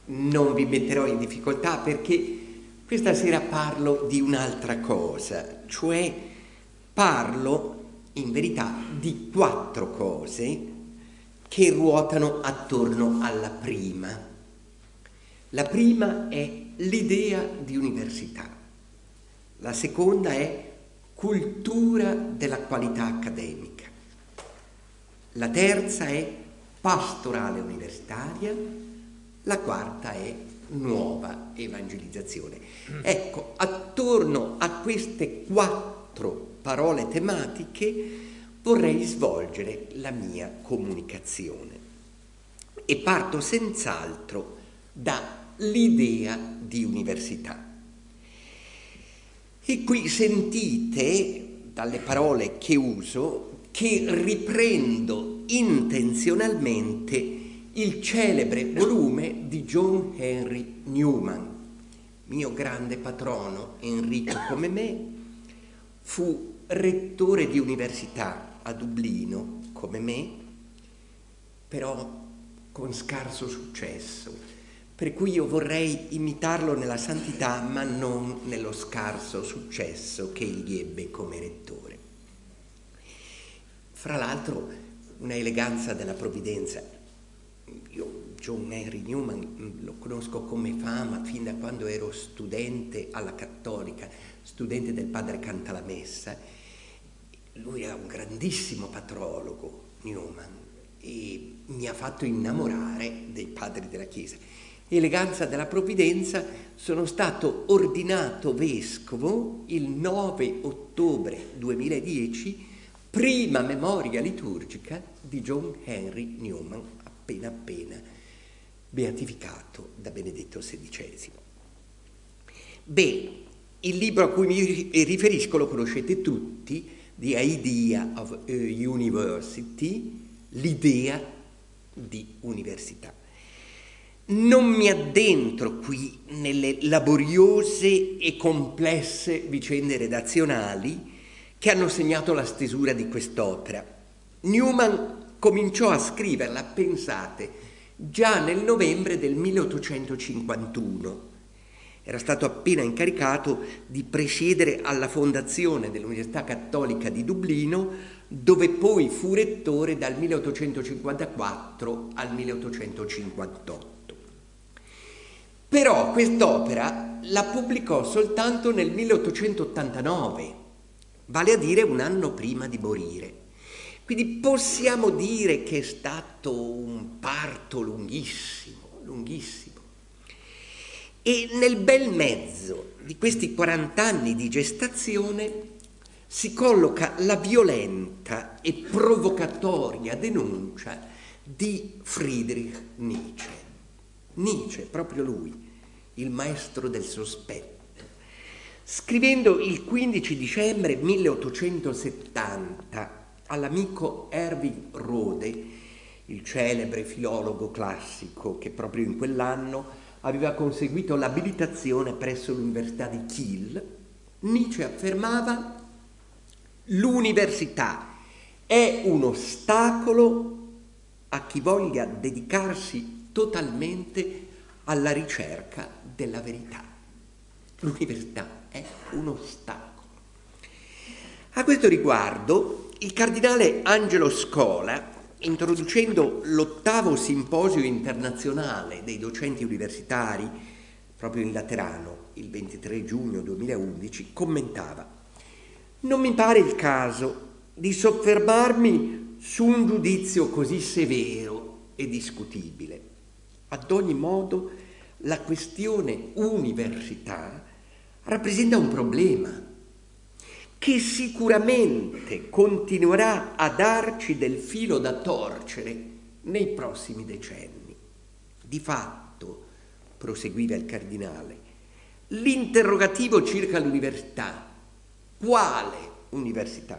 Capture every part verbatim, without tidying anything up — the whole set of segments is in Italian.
non vi metterò in difficoltà perché questa sera parlo di un'altra cosa, cioè parlo in verità di quattro cose che ruotano attorno alla prima. La prima è l'idea di università, la seconda è cultura della qualità accademica, la terza è pastorale universitaria, la quarta è nuova evangelizzazione. Ecco, attorno a queste quattro parole tematiche vorrei svolgere la mia comunicazione e parto senz'altro dall'idea di università. E qui sentite dalle parole che uso che riprendo intenzionalmente il celebre volume di John Henry Newman. Mio grande patrono, Enrico come me, fu rettore di università a Dublino come me, però con scarso successo, per cui io vorrei imitarlo nella santità ma non nello scarso successo che egli ebbe come rettore. Fra l'altro una eleganza della provvidenza. Io John Henry Newman lo conosco come fama fin da quando ero studente alla Cattolica, studente del padre Cantalamessa. Lui era un grandissimo patrologo, Newman, e mi ha fatto innamorare dei padri della Chiesa. Eleganza della provvidenza, sono stato ordinato vescovo il nove ottobre duemiladieci, prima memoria liturgica di John Henry Newman, appena appena beatificato da Benedetto sedicesimo. Beh, il libro a cui mi riferisco lo conoscete tutti, The Idea of University, l'idea di università. Non mi addentro qui nelle laboriose e complesse vicende redazionali che hanno segnato la stesura di quest'opera. Newman cominciò a scriverla, pensate, già nel novembre del milleottocentocinquantuno. Era stato appena incaricato di presiedere alla fondazione dell'Università Cattolica di Dublino, dove poi fu rettore dal milleottocentocinquantaquattro al milleottocentocinquantotto. Però quest'opera la pubblicò soltanto nel milleottocentottantanove, vale a dire un anno prima di morire. Quindi possiamo dire che è stato un parto lunghissimo, lunghissimo. E nel bel mezzo di questi quaranta anni di gestazione si colloca la violenta e provocatoria denuncia di Friedrich Nietzsche. Nietzsche, proprio lui, il maestro del sospetto. Scrivendo il quindici dicembre milleottocentosettanta all'amico Erwin Rohde, il celebre filologo classico che proprio in quell'anno aveva conseguito l'abilitazione presso l'Università di Kiel, Nietzsche affermava: l'università è un ostacolo a chi voglia dedicarsi totalmente alla ricerca della verità. L'università è un ostacolo. A questo riguardo, il cardinale Angelo Scola, introducendo l'ottavo simposio internazionale dei docenti universitari, proprio in Laterano, il ventitré giugno duemilaundici, commentava: non mi pare il caso di soffermarmi su un giudizio così severo e discutibile. Ad ogni modo, la questione università rappresenta un problema che sicuramente continuerà a darci del filo da torcere nei prossimi decenni. Di fatto, proseguiva il cardinale, l'interrogativo circa l'università, quale università,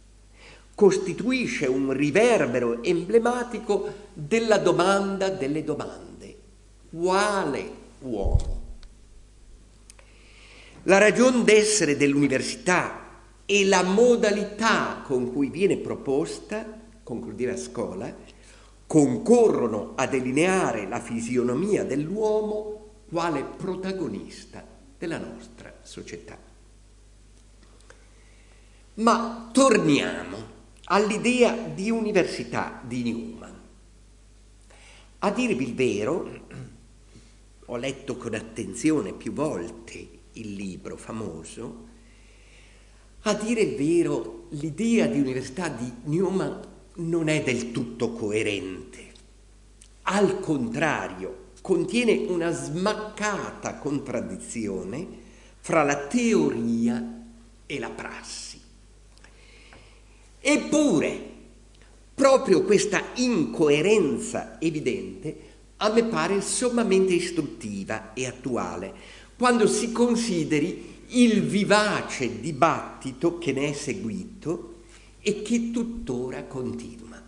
costituisce un riverbero emblematico della domanda delle domande. Quale uomo? La ragion d'essere dell'università e la modalità con cui viene proposta, concludeva Scola, concorrono a delineare la fisionomia dell'uomo quale protagonista della nostra società. Ma torniamo all'idea di università di Newman. A dirvi il vero, ho letto con attenzione più volte il libro famoso, a dire il vero l'idea di università di Newman non è del tutto coerente. Al contrario, contiene una smaccata contraddizione fra la teoria e la prassi. Eppure, proprio questa incoerenza evidente a me pare sommamente istruttiva e attuale quando si consideri il vivace dibattito che ne è seguito e che tuttora continua.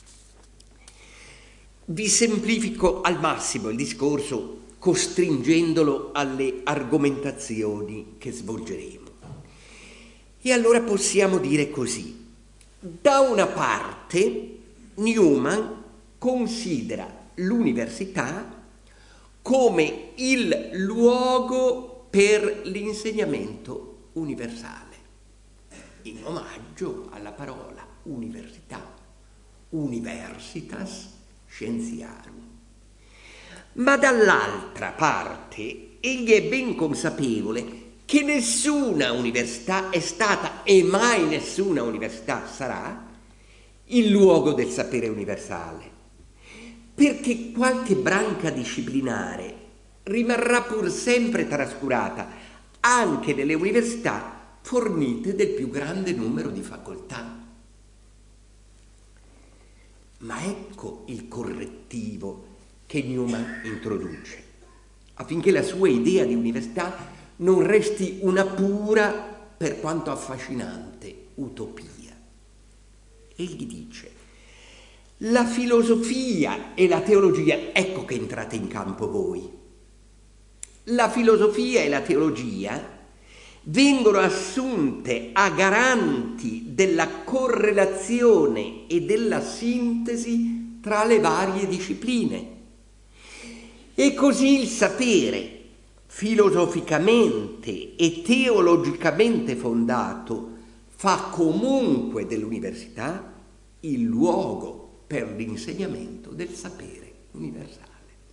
Vi semplifico al massimo il discorso costringendolo alle argomentazioni che svolgeremo. E allora possiamo dire così. Da una parte, Newman considera l'università come il luogo per l'insegnamento universale, in omaggio alla parola università, universitas scientiarum. Ma dall'altra parte, egli è ben consapevole che nessuna università è stata e mai nessuna università sarà il luogo del sapere universale, perché qualche branca disciplinare rimarrà pur sempre trascurata anche nelle università fornite del più grande numero di facoltà. Ma ecco il correttivo che Newman introduce, affinché la sua idea di università non resti una pura, per quanto affascinante, utopia. Egli dice: la filosofia e la teologia, ecco che entrate in campo voi. La filosofia e la teologia vengono assunte a garanti della correlazione e della sintesi tra le varie discipline. E così il sapere filosoficamente e teologicamente fondato fa comunque dell'università il luogo per l'insegnamento del sapere universale.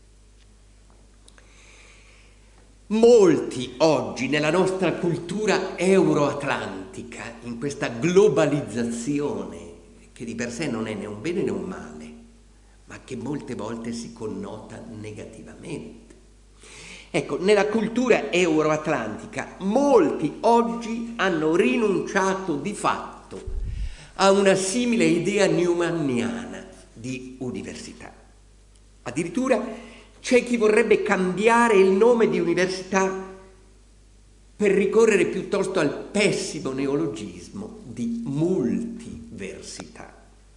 Molti oggi nella nostra cultura euroatlantica, in questa globalizzazione che di per sé non è né un bene né un male, ma che molte volte si connota negativamente. Ecco, nella cultura euroatlantica molti oggi hanno rinunciato di fatto a una simile idea newmaniana di università. Addirittura c'è chi vorrebbe cambiare il nome di università per ricorrere piuttosto al pessimo neologismo di multiversità.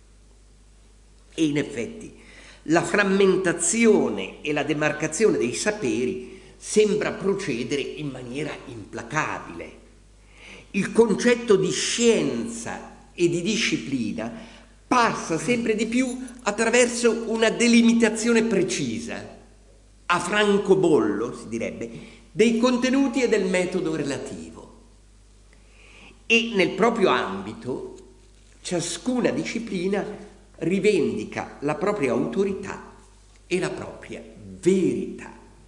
E in effetti la frammentazione e la demarcazione dei saperi sembra procedere in maniera implacabile. Il concetto di scienza e di disciplina passa sempre di più attraverso una delimitazione precisa, a francobollo si direbbe, dei contenuti e del metodo relativo. E nel proprio ambito ciascuna disciplina rivendica la propria autorità e la propria verità.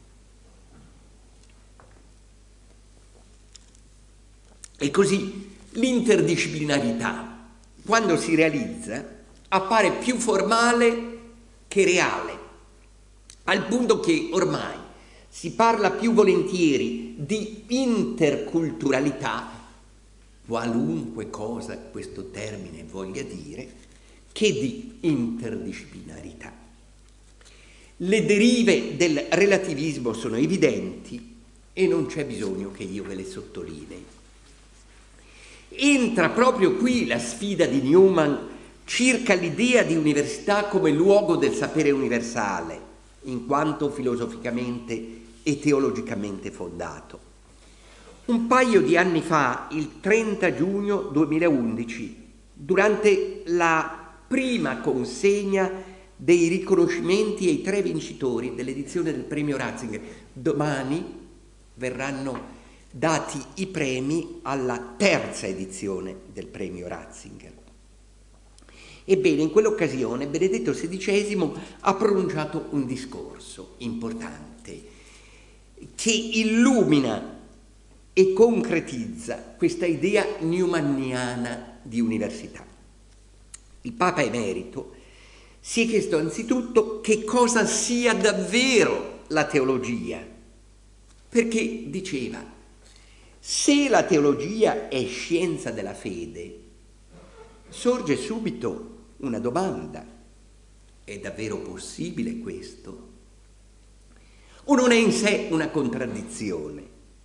E così l'interdisciplinarità, quando si realizza, appare più formale che reale, al punto che ormai si parla più volentieri di interculturalità, qualunque cosa questo termine voglia dire, che di interdisciplinarità. Le derive del relativismo sono evidenti e non c'è bisogno che io ve le sottolinei. Entra proprio qui la sfida di Newman circa l'idea di università come luogo del sapere universale, in quanto filosoficamente e teologicamente fondato. Un paio di anni fa, il trenta giugno duemilaundici, durante la prima consegna dei riconoscimenti ai tre vincitori dell'edizione del premio Ratzinger. Domani verranno dati i premi alla terza edizione del premio Ratzinger. Ebbene, in quell'occasione Benedetto sedicesimo ha pronunciato un discorso importante che illumina e concretizza questa idea newmaniana di università. Il Papa Emerito si è chiesto anzitutto che cosa sia davvero la teologia, perché diceva: se la teologia è scienza della fede, sorge subito una domanda: è davvero possibile questo? O non è in sé una contraddizione?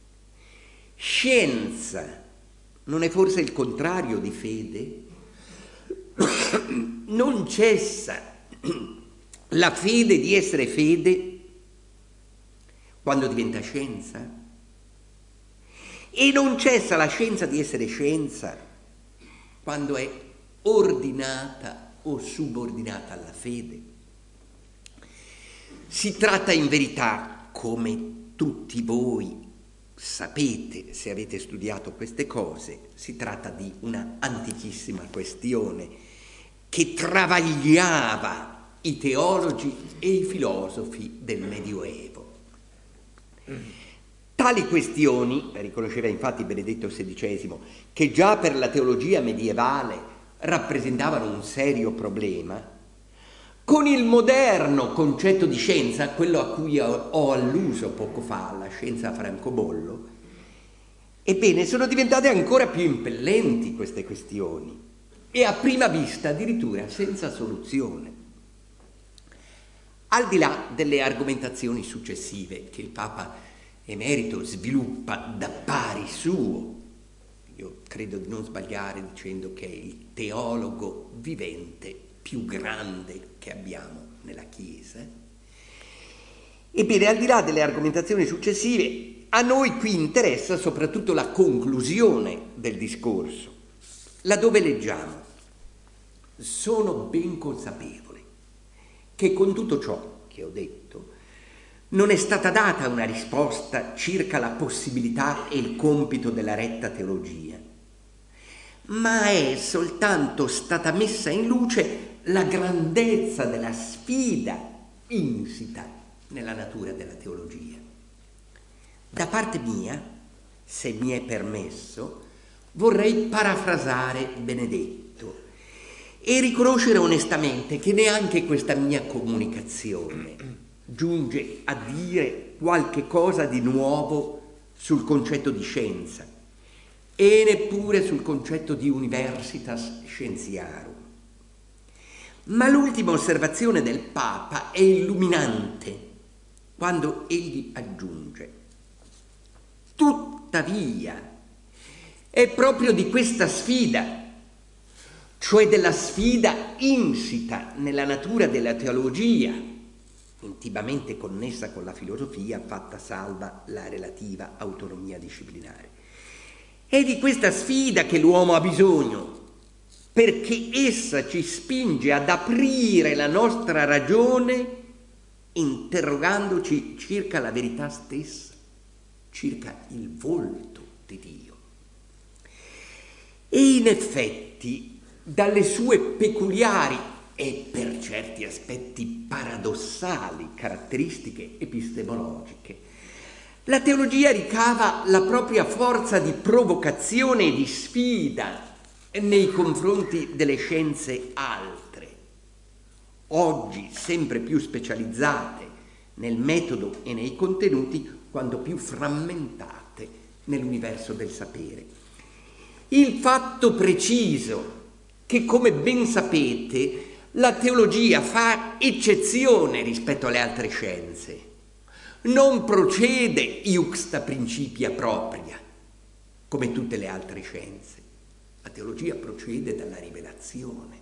Scienza non è forse il contrario di fede? Non cessa la fede di essere fede quando diventa scienza? E non cessa la scienza di essere scienza quando è ordinata o subordinata alla fede? Si tratta in verità, come tutti voi sapete se avete studiato queste cose, si tratta di una antichissima questione che travagliava i teologi e i filosofi del Medioevo. Tali questioni, riconosceva infatti Benedetto sedicesimo, che già per la teologia medievale rappresentavano un serio problema, con il moderno concetto di scienza, quello a cui ho alluso poco fa, la scienza francobollo, ebbene sono diventate ancora più impellenti queste questioni e a prima vista addirittura senza soluzione. Al di là delle argomentazioni successive che il Papa Emerito sviluppa da pari suo, io credo di non sbagliare dicendo che è il teologo vivente più grande che abbiamo nella Chiesa. Ebbene, al di là delle argomentazioni successive, a noi qui interessa soprattutto la conclusione del discorso, laddove leggiamo: sono ben consapevole che con tutto ciò che ho detto non è stata data una risposta circa la possibilità e il compito della retta teologia, ma è soltanto stata messa in luce la grandezza della sfida insita nella natura della teologia. Da parte mia, se mi è permesso, vorrei parafrasare Benedetto e riconoscere onestamente che neanche questa mia comunicazione giunge a dire qualche cosa di nuovo sul concetto di scienza e neppure sul concetto di universitas scientiarum. Ma l'ultima osservazione del Papa è illuminante quando egli aggiunge: tuttavia è proprio di questa sfida, cioè della sfida insita nella natura della teologia, intimamente connessa con la filosofia, fatta salva la relativa autonomia disciplinare. È di questa sfida che l'uomo ha bisogno, perché essa ci spinge ad aprire la nostra ragione interrogandoci circa la verità stessa, circa il volto di Dio. E in effetti, dalle sue peculiari e per certi aspetti paradossali caratteristiche epistemologiche, la teologia ricava la propria forza di provocazione e di sfida nei confronti delle scienze altre, oggi sempre più specializzate nel metodo e nei contenuti, quanto più frammentate nell'universo del sapere. Il fatto preciso che, come ben sapete, la teologia fa eccezione rispetto alle altre scienze, non procede iuxta principia propria, come tutte le altre scienze. La teologia procede dalla rivelazione,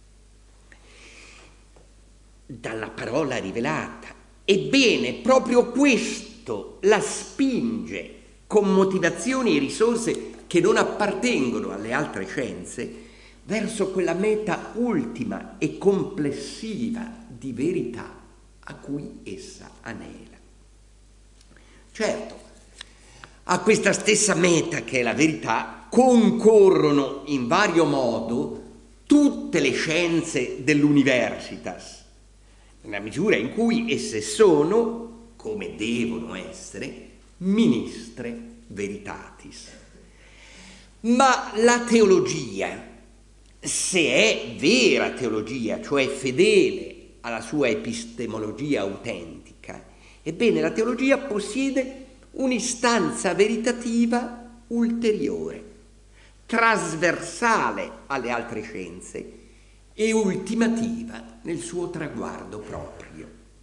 dalla parola rivelata. Ebbene, proprio questo la spinge con motivazioni e risorse che non appartengono alle altre scienze, verso quella meta ultima e complessiva di verità a cui essa anela. Certo, a questa stessa meta che è la verità concorrono in vario modo tutte le scienze dell'universitas, nella misura in cui esse sono, come devono essere, ministre veritatis. Ma la teologia, se è vera teologia, cioè fedele alla sua epistemologia autentica, ebbene la teologia possiede un'istanza veritativa ulteriore, trasversale alle altre scienze e ultimativa nel suo traguardo proprio.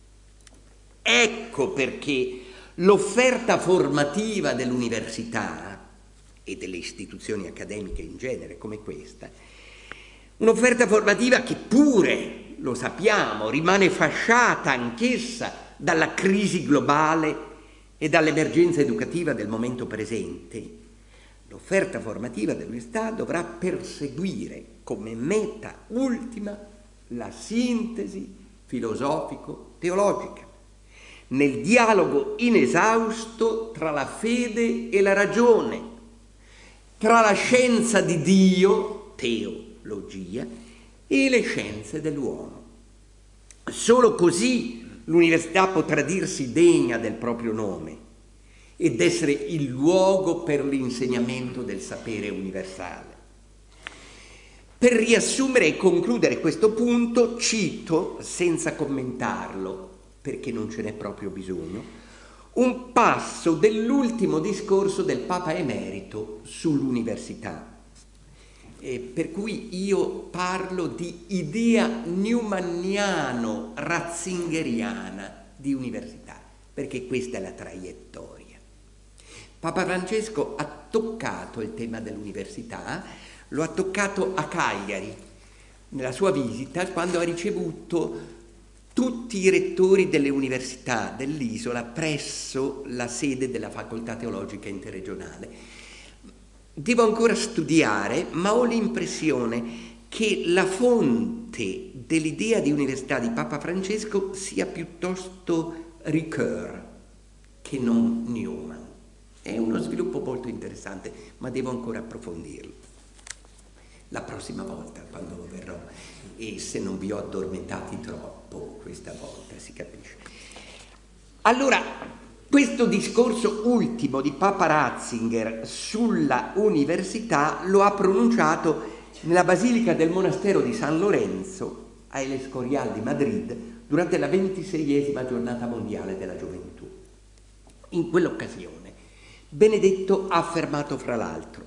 Ecco perché l'offerta formativa dell'università e delle istituzioni accademiche in genere come questa, un'offerta formativa che pure, lo sappiamo, rimane fasciata anch'essa dalla crisi globale e dall'emergenza educativa del momento presente, l'offerta formativa dell'università dovrà perseguire come meta ultima la sintesi filosofico-teologica, nel dialogo inesausto tra la fede e la ragione, tra la scienza di Dio, teologia, e le scienze dell'uomo. Solo così l'università potrà dirsi degna del proprio nome ed essere il luogo per l'insegnamento del sapere universale. Per riassumere e concludere questo punto, cito, senza commentarlo, perché non ce n'è proprio bisogno, un passo dell'ultimo discorso del Papa Emerito sull'università, eh, per cui io parlo di idea newmaniano-ratzingeriana di università, perché questa è la traiettoria. Papa Francesco ha toccato il tema dell'università, lo ha toccato a Cagliari, nella sua visita, quando ha ricevuto tutti i rettori delle università dell'isola presso la sede della facoltà teologica interregionale. Devo ancora studiare, ma ho l'impressione che la fonte dell'idea di università di Papa Francesco sia piuttosto Ricoeur che non Newman. È uno sviluppo molto interessante, ma devo ancora approfondirlo. La prossima volta, quando verrò, e se non vi ho addormentati troppo questa volta, si capisce. Allora, questo discorso ultimo di Papa Ratzinger sulla università lo ha pronunciato nella Basilica del Monastero di San Lorenzo a El Escorial di Madrid durante la ventiseiesima giornata mondiale della gioventù. In quell'occasione Benedetto ha affermato fra l'altro: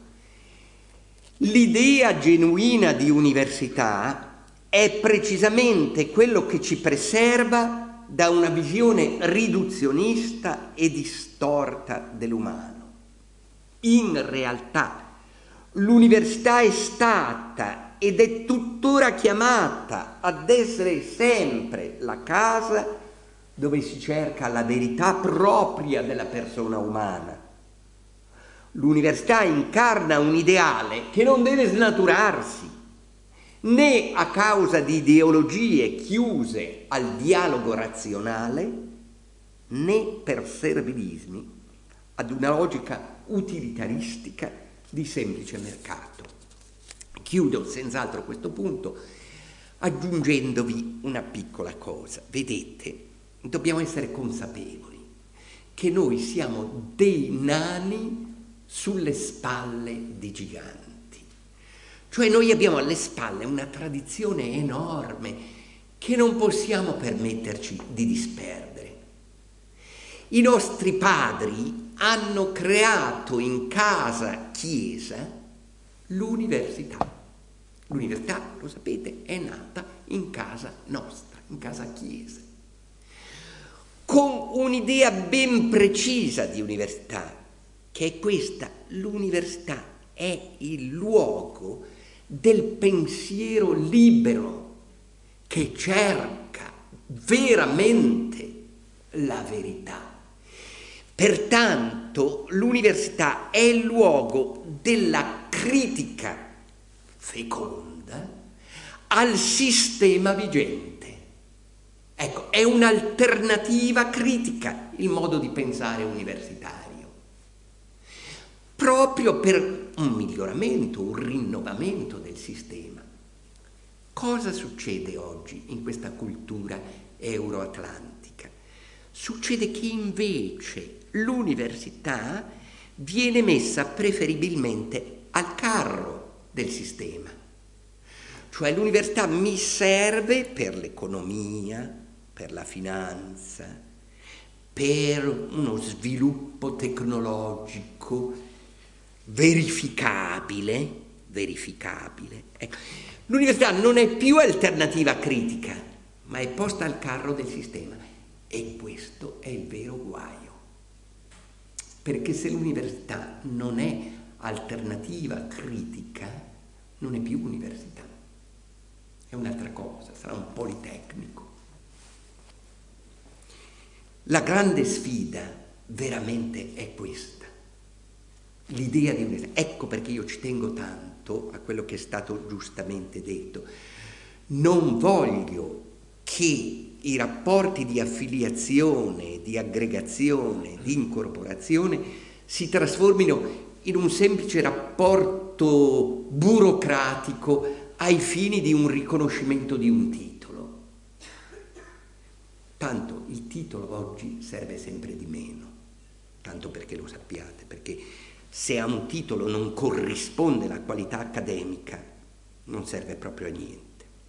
l'idea genuina di università è precisamente quello che ci preserva da una visione riduzionista e distorta dell'umano. In realtà l'università è stata ed è tuttora chiamata ad essere sempre la casa dove si cerca la verità propria della persona umana. L'università incarna un ideale che non deve snaturarsi, né a causa di ideologie chiuse al dialogo razionale, né per servilismi ad una logica utilitaristica di semplice mercato. Chiudo senz'altro questo punto aggiungendovi una piccola cosa. Vedete, dobbiamo essere consapevoli che noi siamo dei nani sulle spalle di giganti. Cioè noi abbiamo alle spalle una tradizione enorme che non possiamo permetterci di disperdere. I nostri padri hanno creato in casa chiesa l'università. L'università, lo sapete, è nata in casa nostra, in casa chiesa, con un'idea ben precisa di università, che è questa: l'università è il luogo del pensiero libero che cerca veramente la verità. Pertanto l'università è il luogo della critica feconda al sistema vigente. Ecco, è un'alternativa critica il modo di pensare universitario, proprio per un miglioramento, un rinnovamento del sistema. Cosa succede oggi in questa cultura euroatlantica? Succede che invece l'università viene messa preferibilmente al carro del sistema. Cioè l'università mi serve per l'economia, per la finanza, per uno sviluppo tecnologico verificabile, verificabile. Ecco. L'università non è più alternativa critica, ma è posta al carro del sistema. E questo è il vero guaio. Perché se l'università non è alternativa critica, non è più università. È un'altra cosa, sarà un politecnico. La grande sfida veramente è questa, l'idea di università. Ecco perché io ci tengo tanto a quello che è stato giustamente detto. Non voglio che i rapporti di affiliazione, di aggregazione, di incorporazione si trasformino in un semplice rapporto burocratico ai fini di un riconoscimento di un titolo. Tanto il titolo oggi serve sempre di meno, tanto perché lo sappiate, perché se a un titolo non corrisponde la qualità accademica, non serve proprio a niente.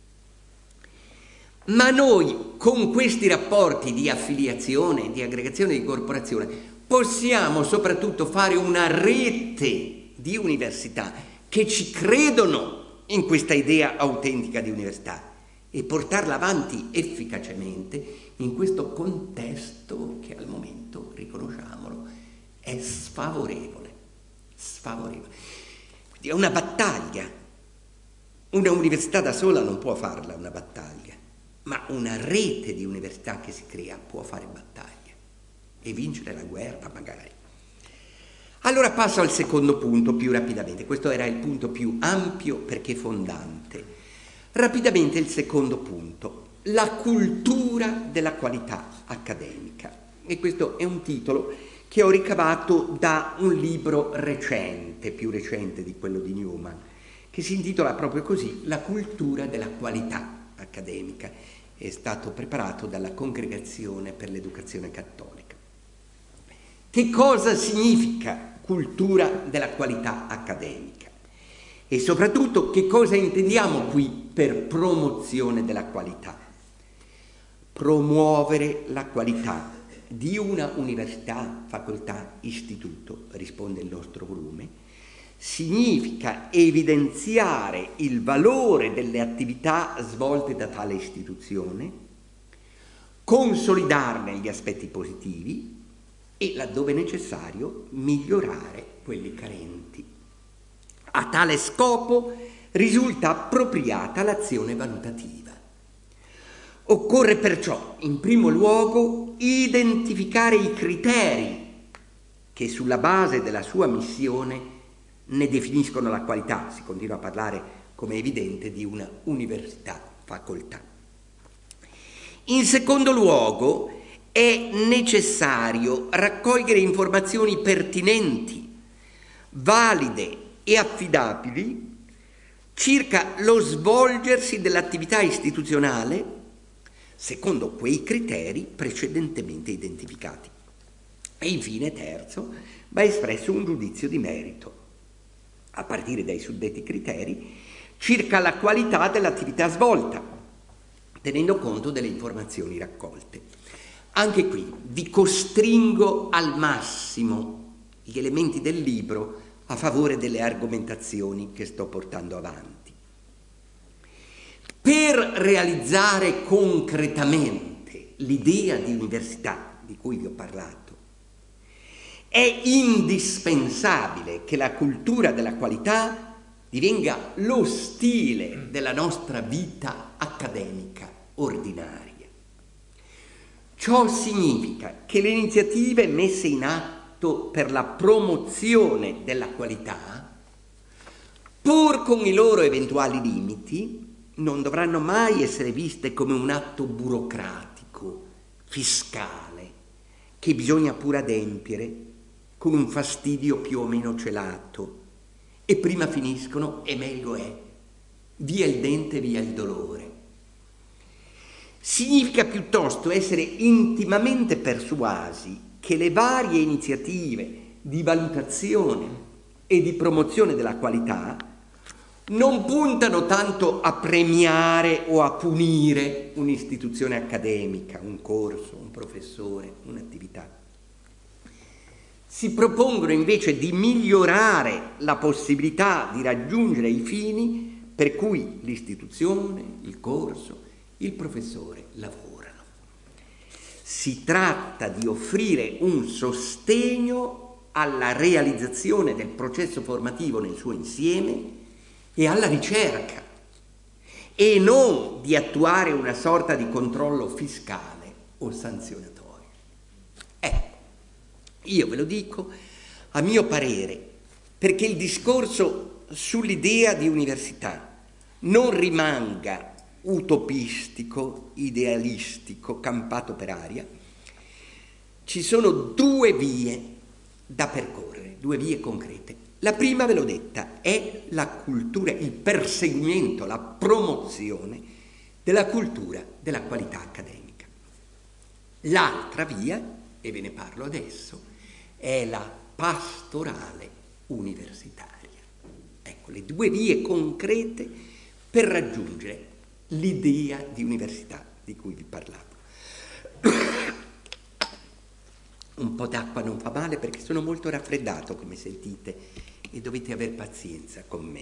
Ma noi con questi rapporti di affiliazione, di aggregazione, di corporazione, possiamo soprattutto fare una rete di università che ci credono in questa idea autentica di università e portarla avanti efficacemente in questo contesto che al momento, riconosciamolo, è sfavorevole, sfavorevole. Quindi è una battaglia. Una università da sola non può farla una battaglia, ma una rete di università che si crea può fare battaglia e vincere la guerra magari. Allora passo al secondo punto più rapidamente. Questo era il punto più ampio perché fondante. Rapidamente il secondo punto, la cultura della qualità accademica. E questo è un titolo che ho ricavato da un libro recente, più recente di quello di Newman, che si intitola proprio così, La cultura della qualità accademica. È stato preparato dalla Congregazione per l'Educazione Cattolica. Che cosa significa cultura della qualità accademica? E soprattutto che cosa intendiamo qui per promozione della qualità? Promuovere la qualità di una università, facoltà, istituto, risponde il nostro volume, significa evidenziare il valore delle attività svolte da tale istituzione, consolidarne gli aspetti positivi e, laddove necessario, migliorare quelli carenti. A tale scopo risulta appropriata l'azione valutativa. Occorre perciò, in primo luogo, identificare i criteri che, sulla base della sua missione, ne definiscono la qualità. Si continua a parlare, come è evidente, di una università facoltà. In secondo luogo, è necessario raccogliere informazioni pertinenti, valide e affidabili circa lo svolgersi dell'attività istituzionale secondo quei criteri precedentemente identificati. E infine, terzo, va espresso un giudizio di merito, a partire dai suddetti criteri, circa la qualità dell'attività svolta, tenendo conto delle informazioni raccolte. Anche qui vi costringo al massimo gli elementi del libro a favore delle argomentazioni che sto portando avanti. Per realizzare concretamente l'idea di università di cui vi ho parlato, è indispensabile che la cultura della qualità divenga lo stile della nostra vita accademica ordinaria. Ciò significa che le iniziative messe in atto per la promozione della qualità, pur con i loro eventuali limiti, non dovranno mai essere viste come un atto burocratico, fiscale, che bisogna pure adempiere con un fastidio più o meno celato, e prima finiscono e meglio è, via il dente, via il dolore. Significa piuttosto essere intimamente persuasi che le varie iniziative di valutazione e di promozione della qualità non puntano tanto a premiare o a punire un'istituzione accademica, un corso, un professore, un'attività. Si propongono invece di migliorare la possibilità di raggiungere i fini per cui l'istituzione, il corso, il professore lavorano. Si tratta di offrire un sostegno alla realizzazione del processo formativo nel suo insieme e alla ricerca, e non di attuare una sorta di controllo fiscale o sanzionatorio. Ecco, io ve lo dico a mio parere, perché il discorso sull'idea di università non rimanga utopistico, idealistico, campato per aria. Ci sono due vie da percorrere, due vie concrete. La prima, ve l'ho detta, è la cultura, il perseguimento, la promozione della cultura della qualità accademica. L'altra via, e ve ne parlo adesso, è la pastorale universitaria. Ecco, le due vie concrete per raggiungere l'idea di università di cui vi parlavo. Un po' d'acqua non fa male perché sono molto raffreddato, come sentite, e dovete aver pazienza con me.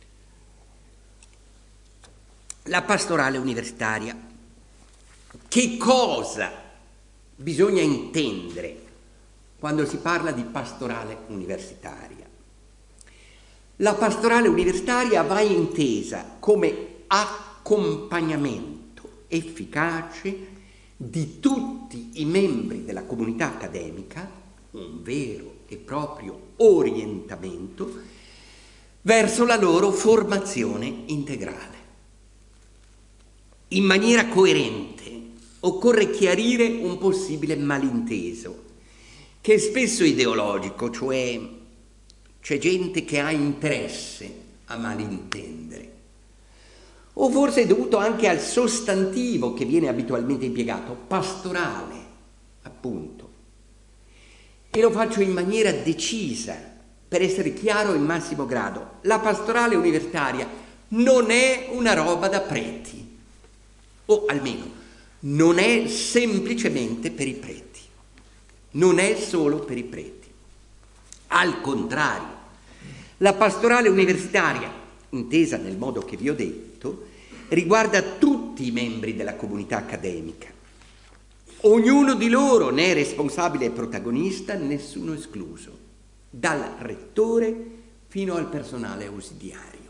La pastorale universitaria. Che cosa bisogna intendere quando si parla di pastorale universitaria? La pastorale universitaria va intesa come accompagnamento efficace di tutti i membri della comunità accademica, un vero e proprio orientamento verso la loro formazione integrale. In maniera coerente occorre chiarire un possibile malinteso, che è spesso ideologico, cioè c'è gente che ha interesse a malintendere, o forse è dovuto anche al sostantivo che viene abitualmente impiegato, pastorale, appunto. E lo faccio in maniera decisa, per essere chiaro in massimo grado. La pastorale universitaria non è una roba da preti, o almeno non è semplicemente per i preti, non è solo per i preti. Al contrario, la pastorale universitaria, intesa nel modo che vi ho detto, riguarda tutti i membri della comunità accademica. Ognuno di loro ne è responsabile e protagonista, nessuno escluso, dal rettore fino al personale ausiliario.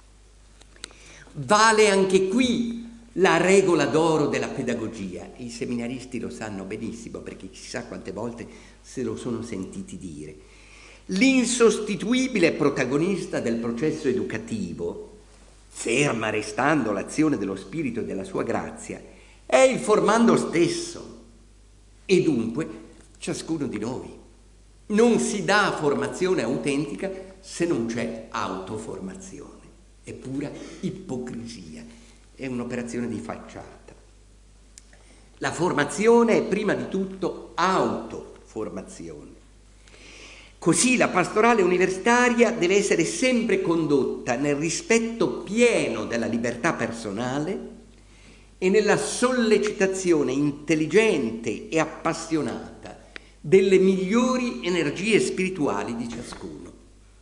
Vale anche qui la regola d'oro della pedagogia. I seminaristi lo sanno benissimo perché chissà quante volte se lo sono sentiti dire. L'insostituibile protagonista del processo educativo, ferma restando l'azione dello spirito e della sua grazia, è il formando stesso, e dunque ciascuno di noi. Non si dà formazione autentica se non c'è autoformazione. È pura ipocrisia, è un'operazione di facciata. La formazione è prima di tutto autoformazione. Così la pastorale universitaria deve essere sempre condotta nel rispetto pieno della libertà personale e nella sollecitazione intelligente e appassionata delle migliori energie spirituali di ciascuno.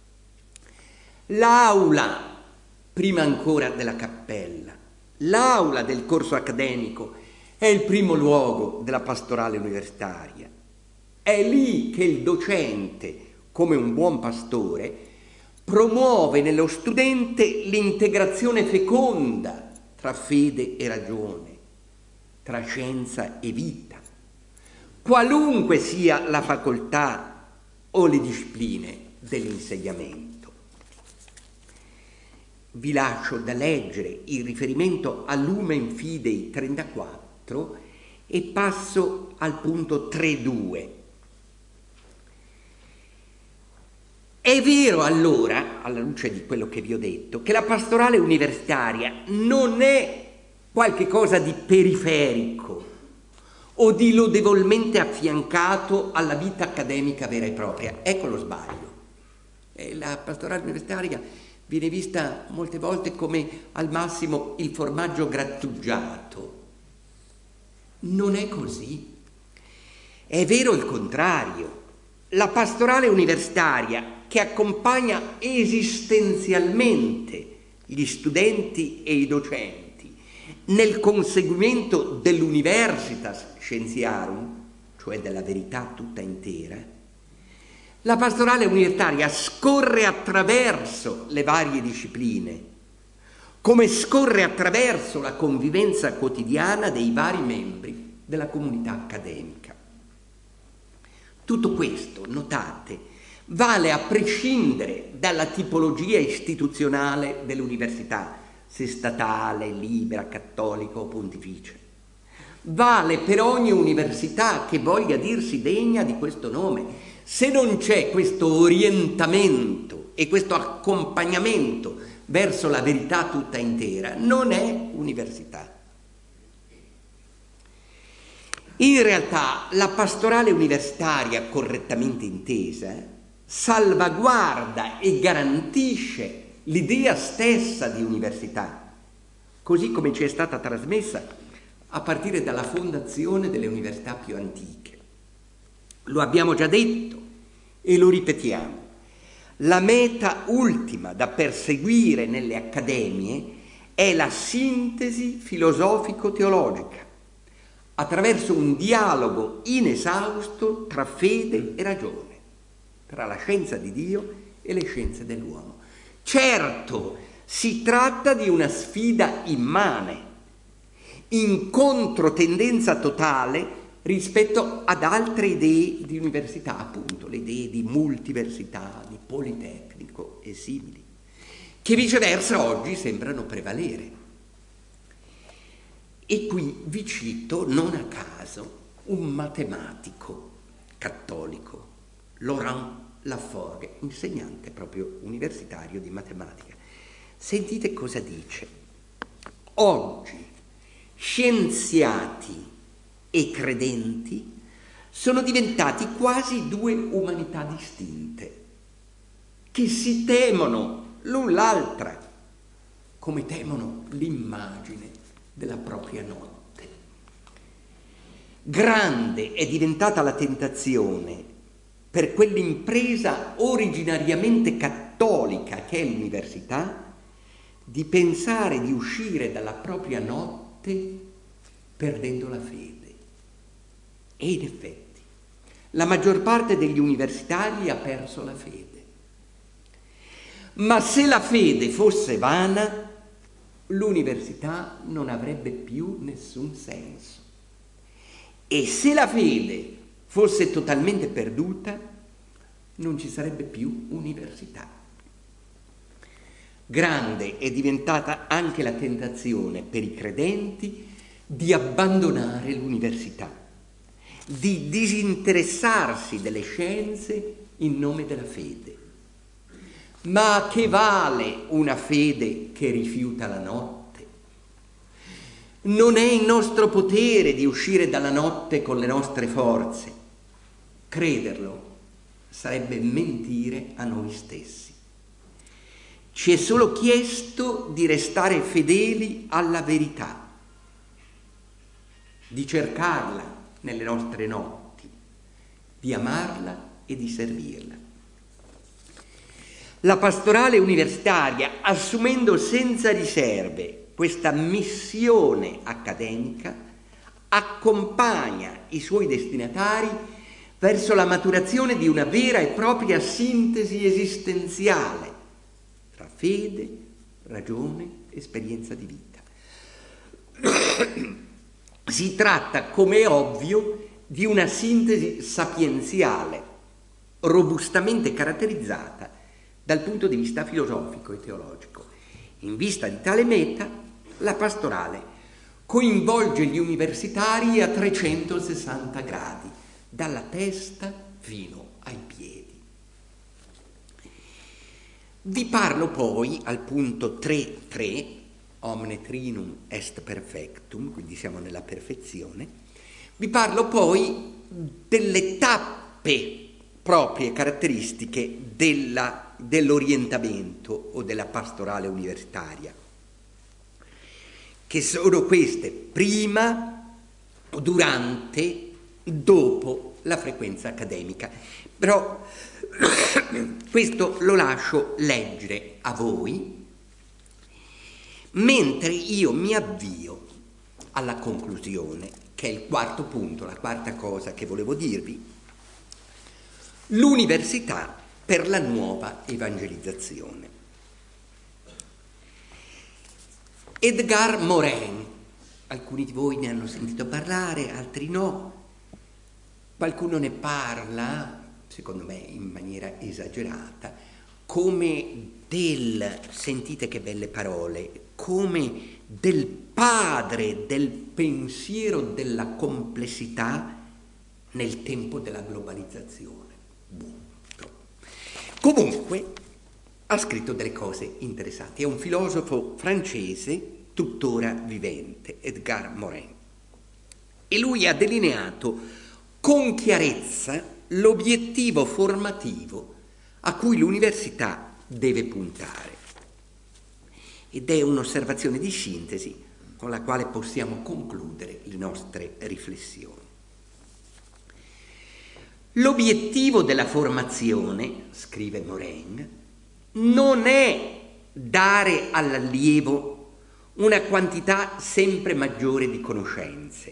L'aula, prima ancora della cappella, l'aula del corso accademico è il primo luogo della pastorale universitaria. È lì che il docente, come un buon pastore, promuove nello studente l'integrazione feconda tra fede e ragione, tra scienza e vita, qualunque sia la facoltà o le discipline dell'insegnamento. vi lascio da leggere il riferimento a Lumen Fidei trentaquattro e passo al punto tre punto due. È vero allora, alla luce di quello che vi ho detto, che la pastorale universitaria non è qualche cosa di periferico o di lodevolmente affiancato alla vita accademica vera e propria. Ecco lo sbaglio. E la pastorale universitaria viene vista molte volte come al massimo il formaggio grattugiato. Non è così. È vero il contrario. La pastorale universitaria, che accompagna esistenzialmente gli studenti e i docenti nel conseguimento dell'universitas scientiarum, cioè della verità tutta intera, la pastorale universitaria scorre attraverso le varie discipline, come scorre attraverso la convivenza quotidiana dei vari membri della comunità accademica. Tutto questo, notate, vale a prescindere dalla tipologia istituzionale dell'università, se statale, libera, cattolica o pontificia. Vale per ogni università che voglia dirsi degna di questo nome. Se non c'è questo orientamento e questo accompagnamento verso la verità tutta intera, non è università. In realtà la pastorale universitaria, correttamente intesa, salvaguarda e garantisce l'idea stessa di università, così come ci è stata trasmessa a partire dalla fondazione delle università più antiche. Lo abbiamo già detto e lo ripetiamo. La meta ultima da perseguire nelle accademie è la sintesi filosofico-teologica, attraverso un dialogo inesausto tra fede e ragione, tra la scienza di Dio e le scienze dell'uomo. Certo, si tratta di una sfida immane, in controtendenza totale rispetto ad altre idee di università, appunto, le idee di multiversità, di politecnico e simili, che viceversa oggi sembrano prevalere. E qui vi cito, non a caso, un matematico cattolico, Laurent Laforgue, insegnante proprio universitario di matematica. Sentite cosa dice. Oggi scienziati e credenti sono diventati quasi due umanità distinte, che si temono l'un l'altra, come temono l'immagine della propria notte. Grande è diventata la tentazione per quell'impresa originariamente cattolica che è l'università, di pensare di uscire dalla propria notte perdendo la fede. E in effetti, la maggior parte degli universitari ha perso la fede. Ma se la fede fosse vana, l'università non avrebbe più nessun senso. E se la fede fosse totalmente perduta, non ci sarebbe più università. Grande è diventata anche la tentazione per i credenti di abbandonare l'università, di disinteressarsi delle scienze in nome della fede. Ma che vale una fede che rifiuta la notte? Non è in nostro potere di uscire dalla notte con le nostre forze. Crederlo sarebbe mentire a noi stessi. Ci è solo chiesto di restare fedeli alla verità, di cercarla nelle nostre notti, di amarla e di servirla. La pastorale universitaria, assumendo senza riserve questa missione accademica, accompagna i suoi destinatari verso la maturazione di una vera e propria sintesi esistenziale tra fede, ragione, esperienza di vita. Si tratta, come è ovvio, di una sintesi sapienziale, robustamente caratterizzata dal punto di vista filosofico e teologico. In vista di tale meta, la pastorale coinvolge gli universitari a trecentosessanta gradi, dalla testa fino ai piedi. Vi parlo poi al punto tre tre, omne trinum est perfectum, quindi siamo nella perfezione. Vi parlo poi delle tappe proprie caratteristiche della, dell'orientamento o della pastorale universitaria, che sono queste: prima, durante, dopo la frequenza accademica. Però questo lo lascio leggere a voi, mentre io mi avvio alla conclusione, che è il quarto punto, la quarta cosa che volevo dirvi: l'università per la nuova evangelizzazione. Edgar Morin, alcuni di voi ne hanno sentito parlare, altri no, qualcuno ne parla, secondo me in maniera esagerata, come del, sentite che belle parole, come del padre del pensiero della complessità nel tempo della globalizzazione. Comunque ha scritto delle cose interessanti. È un filosofo francese tuttora vivente, Edgar Morin, e lui ha delineato con chiarezza l'obiettivo formativo a cui l'università deve puntare, ed è un'osservazione di sintesi con la quale possiamo concludere le nostre riflessioni. L'obiettivo della formazione, scrive Morin, non è dare all'allievo una quantità sempre maggiore di conoscenze.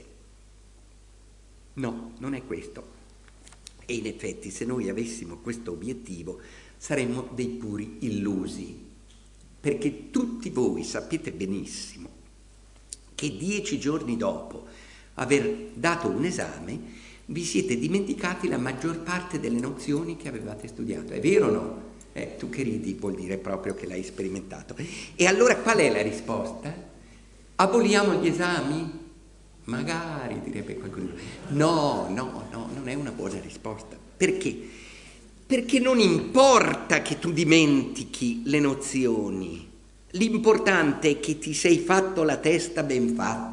No, non è questo. E in effetti, se noi avessimo questo obiettivo, saremmo dei puri illusi, perché tutti voi sapete benissimo che dieci giorni dopo aver dato un esame vi siete dimenticati la maggior parte delle nozioni che avevate studiato. È vero o no? Eh, tu che ridi, vuol dire proprio che l'hai sperimentato. E allora qual è la risposta? Aboliamo gli esami? Magari, direbbe qualcuno. No, no, no, non è una buona risposta. Perché? Perché non importa che tu dimentichi le nozioni, l'importante è che ti sei fatto la testa ben fatta.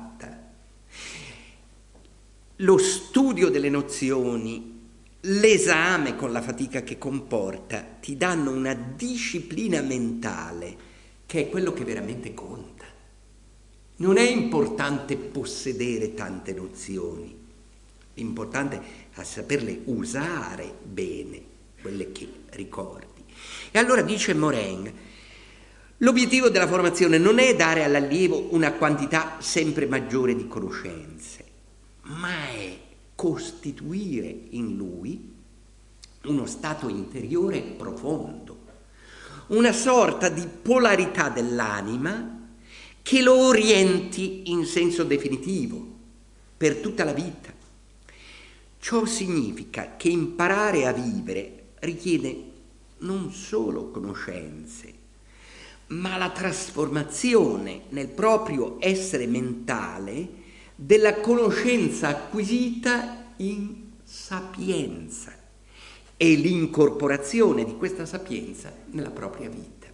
Lo studio delle nozioni, l'esame con la fatica che comporta, ti danno una disciplina mentale che è quello che veramente conta. Non è importante possedere tante nozioni, l'importante è saperle usare bene, quelle che ricordi. E allora dice Morin, l'obiettivo della formazione non è dare all'allievo una quantità sempre maggiore di conoscenze, ma è costituire in lui uno stato interiore profondo, una sorta di polarità dell'anima che lo orienti in senso definitivo per tutta la vita. Ciò significa che imparare a vivere richiede non solo conoscenze, ma la trasformazione nel proprio essere mentale della conoscenza acquisita in sapienza e l'incorporazione di questa sapienza nella propria vita.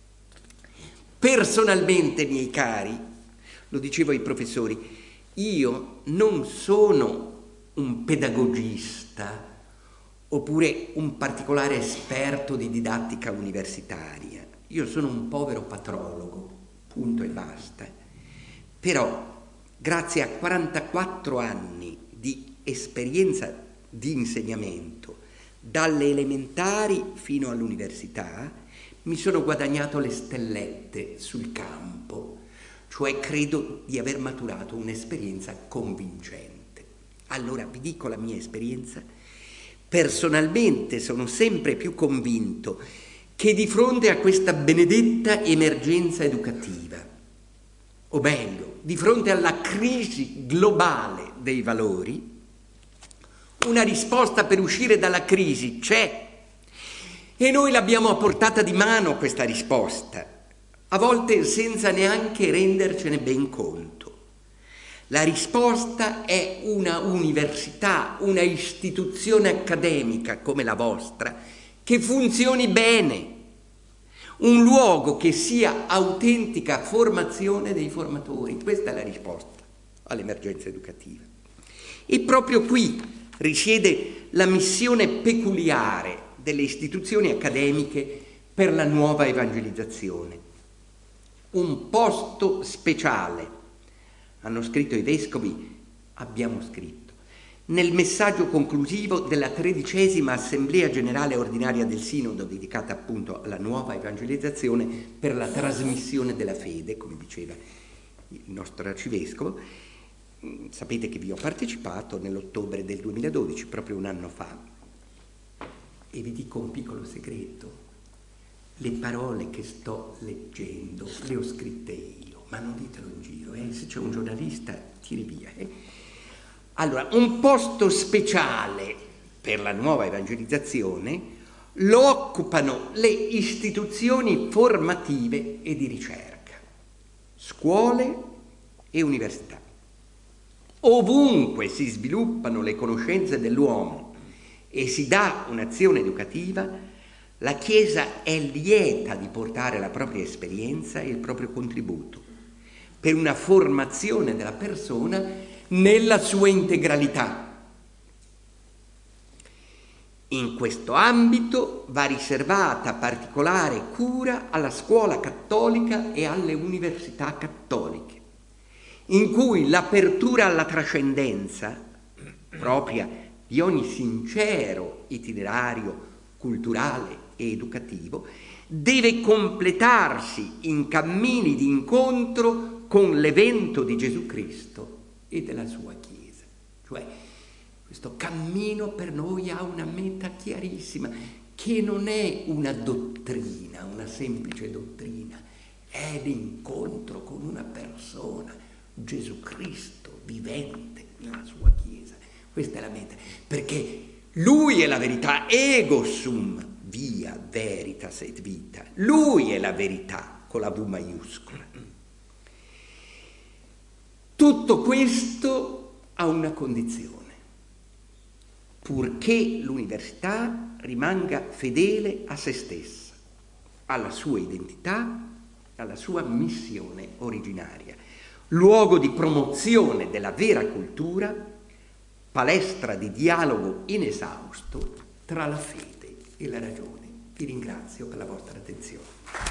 Personalmente, miei cari, lo dicevo ai professori, io non sono un pedagogista oppure un particolare esperto di didattica universitaria. Io sono un povero patrologo, punto e basta. Però, grazie a quarantaquattro anni di esperienza di insegnamento, dalle elementari fino all'università, mi sono guadagnato le stellette sul campo, cioè credo di aver maturato un'esperienza convincente. Allora vi dico la mia esperienza. Personalmente sono sempre più convinto che di fronte a questa benedetta emergenza educativa, o meglio, di fronte alla crisi globale dei valori, una risposta per uscire dalla crisi c'è, e noi l'abbiamo a portata di mano questa risposta, a volte senza neanche rendercene ben conto. La risposta è una università, una istituzione accademica come la vostra, che funzioni bene, un luogo che sia autentica formazione dei formatori. Questa è la risposta all'emergenza educativa. E proprio qui risiede la missione peculiare delle istituzioni accademiche per la nuova evangelizzazione. Un posto speciale, hanno scritto i vescovi, abbiamo scritto, nel messaggio conclusivo della tredicesima Assemblea Generale Ordinaria del Sinodo, dedicata appunto alla nuova evangelizzazione per la trasmissione della fede, come diceva il nostro arcivescovo. Sapete che vi ho partecipato nell'ottobre del duemiladodici, proprio un anno fa. E vi dico un piccolo segreto: le parole che sto leggendo le ho scritte io, ma non ditelo in giro, eh? Se c'è un giornalista tiri via. Eh? Allora, un posto speciale per la nuova evangelizzazione lo occupano le istituzioni formative e di ricerca, scuole e università. Ovunque si sviluppano le conoscenze dell'uomo e si dà un'azione educativa, la Chiesa è lieta di portare la propria esperienza e il proprio contributo per una formazione della persona nella sua integralità. In questo ambito va riservata particolare cura alla scuola cattolica e alle università cattoliche, in cui l'apertura alla trascendenza, propria di ogni sincero itinerario culturale e educativo, deve completarsi in cammini di incontro con l'evento di Gesù Cristo e della sua Chiesa. Cioè, questo cammino per noi ha una meta chiarissima, che non è una dottrina, una semplice dottrina, è l'incontro con una persona, Gesù Cristo vivente nella sua Chiesa. Questa è la meta, perché Lui è la verità, ego sum, via veritas et vita. Lui è la verità, con la V maiuscola. Tutto questo ha una condizione: purché l'università rimanga fedele a se stessa, alla sua identità, alla sua missione originaria, luogo di promozione della vera cultura, palestra di dialogo inesausto tra la fede e la ragione. Vi ringrazio per la vostra attenzione.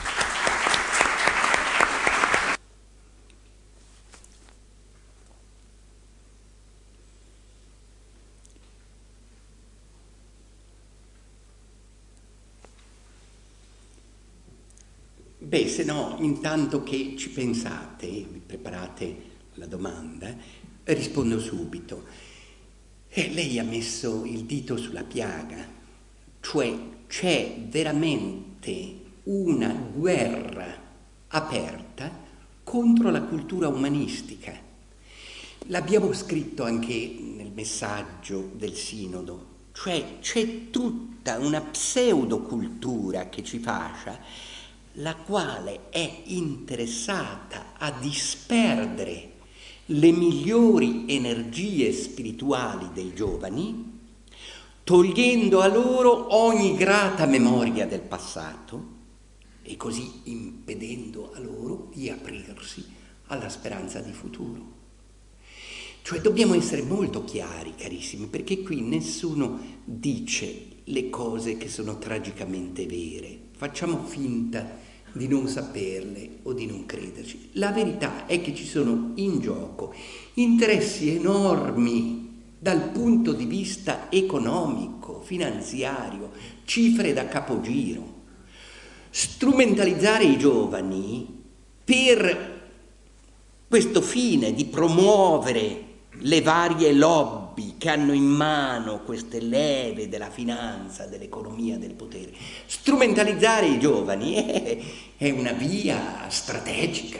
Beh, se no, intanto che ci pensate, vi preparate la domanda, rispondo subito. Eh, lei ha messo il dito sulla piaga, cioè c'è veramente una guerra aperta contro la cultura umanistica. L'abbiamo scritto anche nel messaggio del Sinodo, cioè c'è tutta una pseudocultura che ci fascia, la quale è interessata a disperdere le migliori energie spirituali dei giovani, togliendo a loro ogni grata memoria del passato e così impedendo a loro di aprirsi alla speranza di futuro. Cioè dobbiamo essere molto chiari, carissimi, perché qui nessuno dice le cose che sono tragicamente vere. Facciamo finta di non saperle o di non crederci. La verità è che ci sono in gioco interessi enormi dal punto di vista economico, finanziario, cifre da capogiro. Strumentalizzare i giovani per questo fine di promuovere le varie lobby che hanno in mano queste leve della finanza, dell'economia, del potere. Strumentalizzare i giovani è, è una via strategica.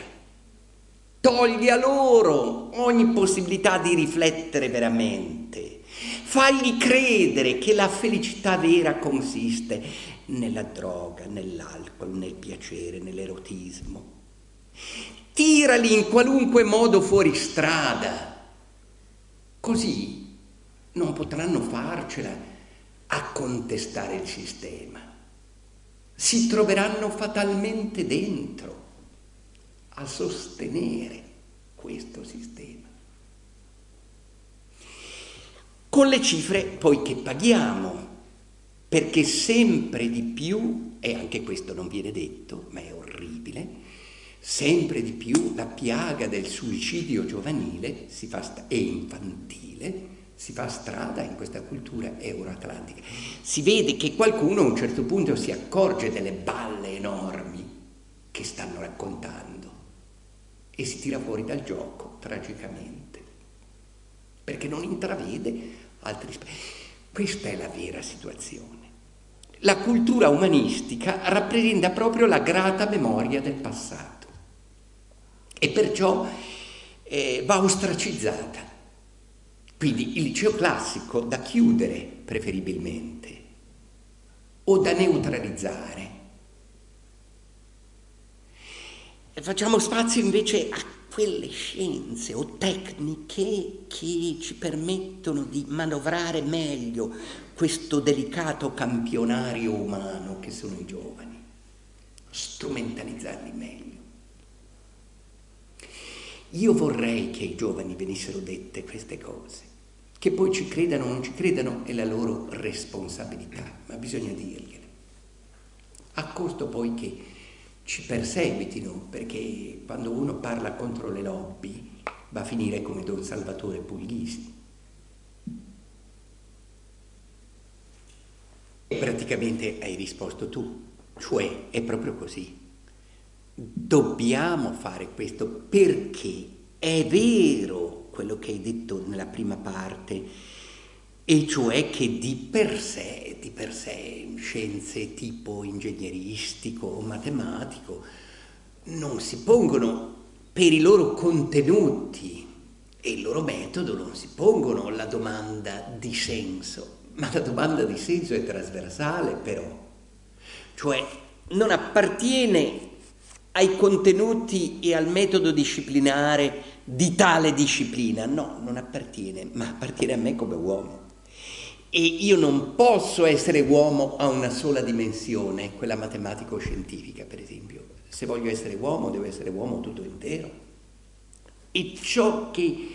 Toglie a loro ogni possibilità di riflettere veramente. fagli credere che la felicità vera consiste nella droga, nell'alcol, nel piacere, nell'erotismo. Tirali in qualunque modo fuori strada, così non potranno farcela a contestare il sistema. Si troveranno fatalmente dentro a sostenere questo sistema. Con le cifre poi che paghiamo, perché sempre di più, e anche questo non viene detto, ma è orribile, sempre di più la piaga del suicidio giovanile si fa sta- e infantile si fa strada in questa cultura euroatlantica. Si vede che qualcuno a un certo punto si accorge delle balle enormi che stanno raccontando e si tira fuori dal gioco tragicamente, perché non intravede altri aspetti. Questa è la vera situazione. La cultura umanistica rappresenta proprio la grata memoria del passato e perciò eh, va ostracizzata. Quindi il liceo classico da chiudere preferibilmente o da neutralizzare. E facciamo spazio invece a quelle scienze o tecniche che ci permettono di manovrare meglio questo delicato campionario umano che sono i giovani, strumentalizzarli meglio. Io vorrei che ai giovani venissero dette queste cose, che poi ci credano o non ci credano è la loro responsabilità, ma bisogna dirgliele, a costo poi che ci perseguitino, perché quando uno parla contro le lobby va a finire come Don Salvatore Puglisi. E praticamente hai risposto tu, cioè è proprio così. Dobbiamo fare questo perché è vero quello che hai detto nella prima parte, e cioè che di per sé, di per sé scienze tipo ingegneristico o matematico non si pongono per i loro contenuti e il loro metodo, non si pongono la domanda di senso, ma la domanda di senso è trasversale però, cioè non appartiene ai contenuti e al metodo disciplinare di tale disciplina, no, non appartiene, ma appartiene a me come uomo. E io non posso essere uomo a una sola dimensione, quella matematico-scientifica per esempio. Se voglio essere uomo, devo essere uomo tutto intero. E ciò che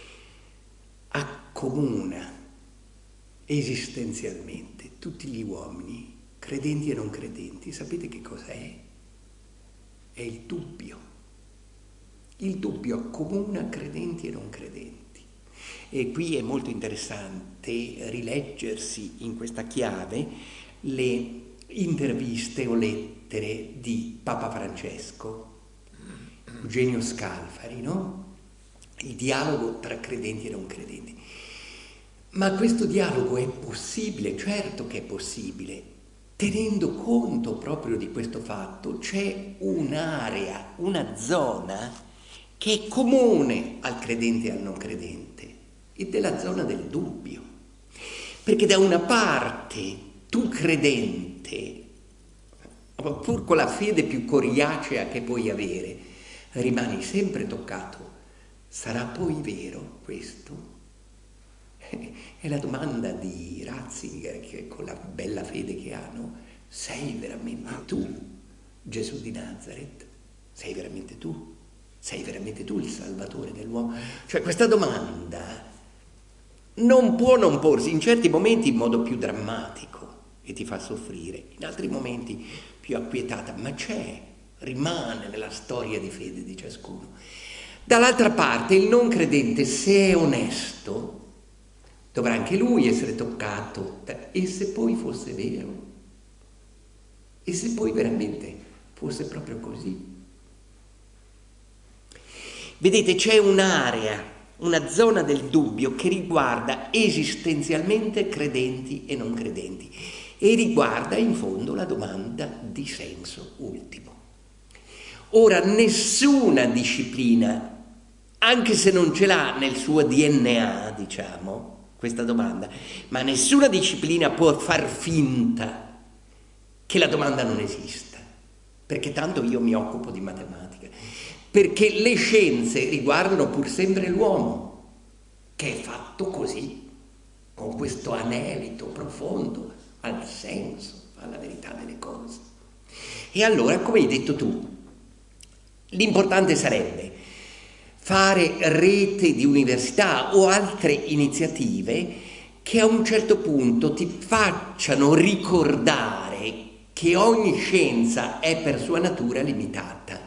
accomuna esistenzialmente tutti gli uomini, credenti e non credenti, sapete che cosa è? È il dubbio. Il dubbio accomuna credenti e non credenti. E qui è molto interessante rileggersi in questa chiave le interviste o lettere di Papa Francesco, Eugenio Scalfari, no? Il dialogo tra credenti e non credenti. Ma questo dialogo è possibile, certo che è possibile. Tenendo conto proprio di questo fatto, c'è un'area, una zona che è comune al credente e al non credente, ed è la zona del dubbio. Perché da una parte tu credente, pur con la fede più coriacea che puoi avere, rimani sempre toccato. Sarà poi vero questo? È la domanda di Ratzinger, che con la bella fede che hanno, sei veramente tu Gesù di Nazareth? Sei veramente tu? Sei veramente tu il Salvatore dell'uomo? Cioè questa domanda non può non porsi in certi momenti in modo più drammatico e ti fa soffrire, in altri momenti più acquietata, ma c'è, rimane nella storia di fede di ciascuno. Dall'altra parte il non credente, se è onesto, dovrà anche lui essere toccato. E se poi fosse vero? E se poi veramente fosse proprio così? Vedete, c'è un'area, una zona del dubbio che riguarda esistenzialmente credenti e non credenti e riguarda in fondo la domanda di senso ultimo. Ora, nessuna disciplina, anche se non ce l'ha nel suo D N A, diciamo, questa domanda, ma nessuna disciplina può far finta che la domanda non esista, perché tanto io mi occupo di matematica, perché le scienze riguardano pur sempre l'uomo, che è fatto così, con questo anelito profondo al senso, alla verità delle cose. E allora, come hai detto tu, l'importante sarebbe fare rete di università o altre iniziative che a un certo punto ti facciano ricordare che ogni scienza è per sua natura limitata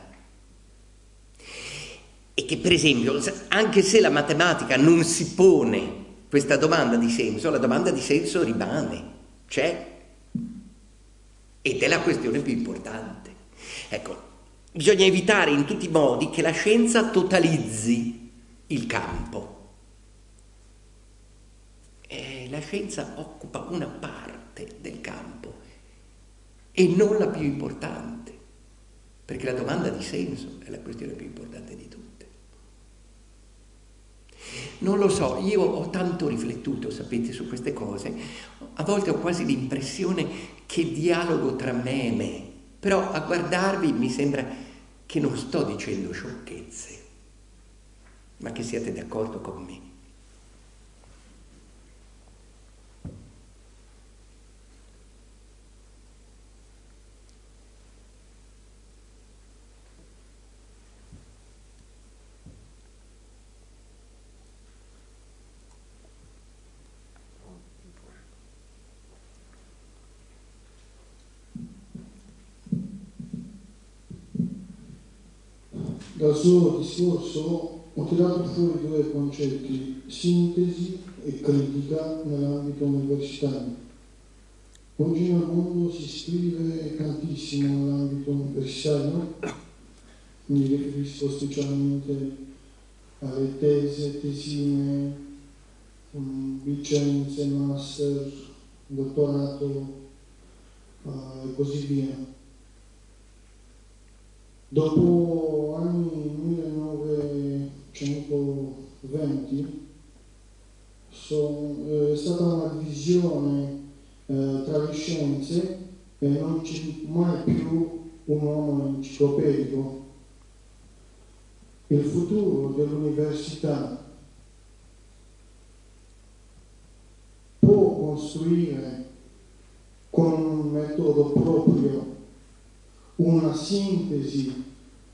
e che, per esempio, anche se la matematica non si pone questa domanda di senso, la domanda di senso rimane, c'è, ed è la questione più importante. Ecco, bisogna evitare in tutti i modi che la scienza totalizzi il campo. E la scienza occupa una parte del campo e non la più importante, perché la domanda di senso è la questione più importante di tutte. Non lo so, io ho tanto riflettuto, sapete, su queste cose. A volte ho quasi l'impressione che dialogo tra me e me, però a guardarvi mi sembra che non sto dicendo sciocchezze, ma che siate d'accordo con me. Dal suo discorso ho tirato fuori due concetti, sintesi e critica nell'ambito universitario. Oggi nel mondo si scrive tantissimo nell'ambito universitario, mi riferisco specialmente alle tese, tesine, licenze, master, dottorato uh, e così via. Dopo anni millenovecentoventi so, eh, è stata una divisione eh, tra le scienze e non c'è mai più un uomo enciclopedico. Il futuro dell'università può costruire con un metodo proprio una sintesi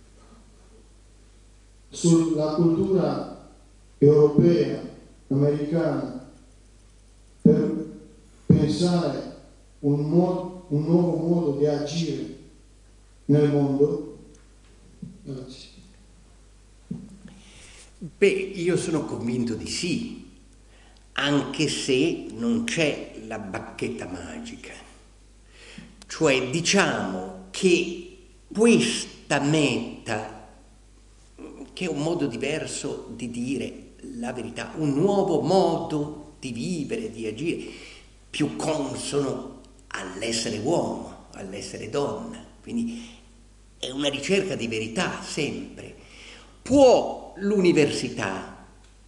sulla cultura europea, americana, per pensare un, mo- un nuovo modo di agire nel mondo? Grazie. Beh, io sono convinto di sì, anche se non c'è la bacchetta magica. Cioè, diciamo che questa meta, che è un modo diverso di dire la verità, un nuovo modo di vivere, di agire, più consono all'essere uomo, all'essere donna, quindi è una ricerca di verità sempre. Può l'università,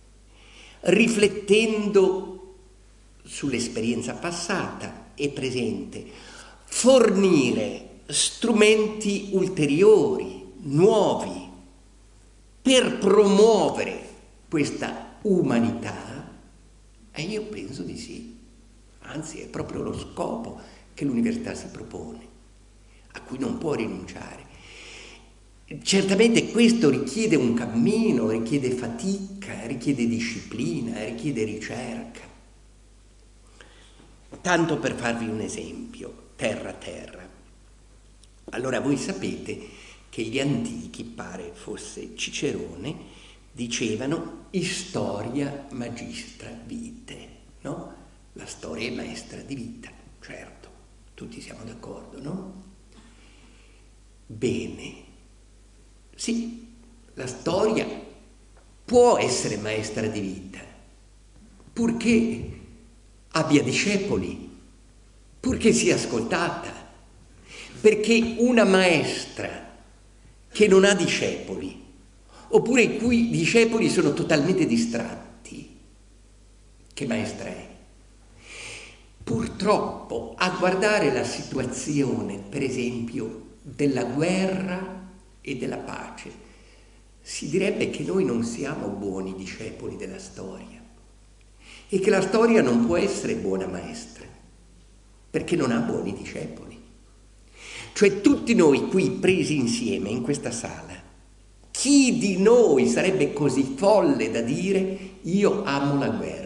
riflettendo sull'esperienza passata e presente, fornire strumenti ulteriori, nuovi, per promuovere questa umanità? E io penso di sì, anzi è proprio lo scopo che l'università si propone, a cui non può rinunciare. Certamente questo richiede un cammino, richiede fatica, richiede disciplina, richiede ricerca. Tanto per farvi un esempio, terra a terra. Allora voi sapete che gli antichi, pare fosse Cicerone, dicevano historia magistra vitae, no? La storia è maestra di vita, certo, tutti siamo d'accordo, no? Bene, sì, la storia può essere maestra di vita, purché abbia discepoli, purché sia ascoltata, perché una maestra che non ha discepoli, oppure i cui discepoli sono totalmente distratti, che maestra è. Purtroppo, a guardare la situazione, per esempio, della guerra e della pace, si direbbe che noi non siamo buoni discepoli della storia e che la storia non può essere buona maestra, perché non ha buoni discepoli. Cioè tutti noi qui presi insieme in questa sala, chi di noi sarebbe così folle da dire io amo la guerra?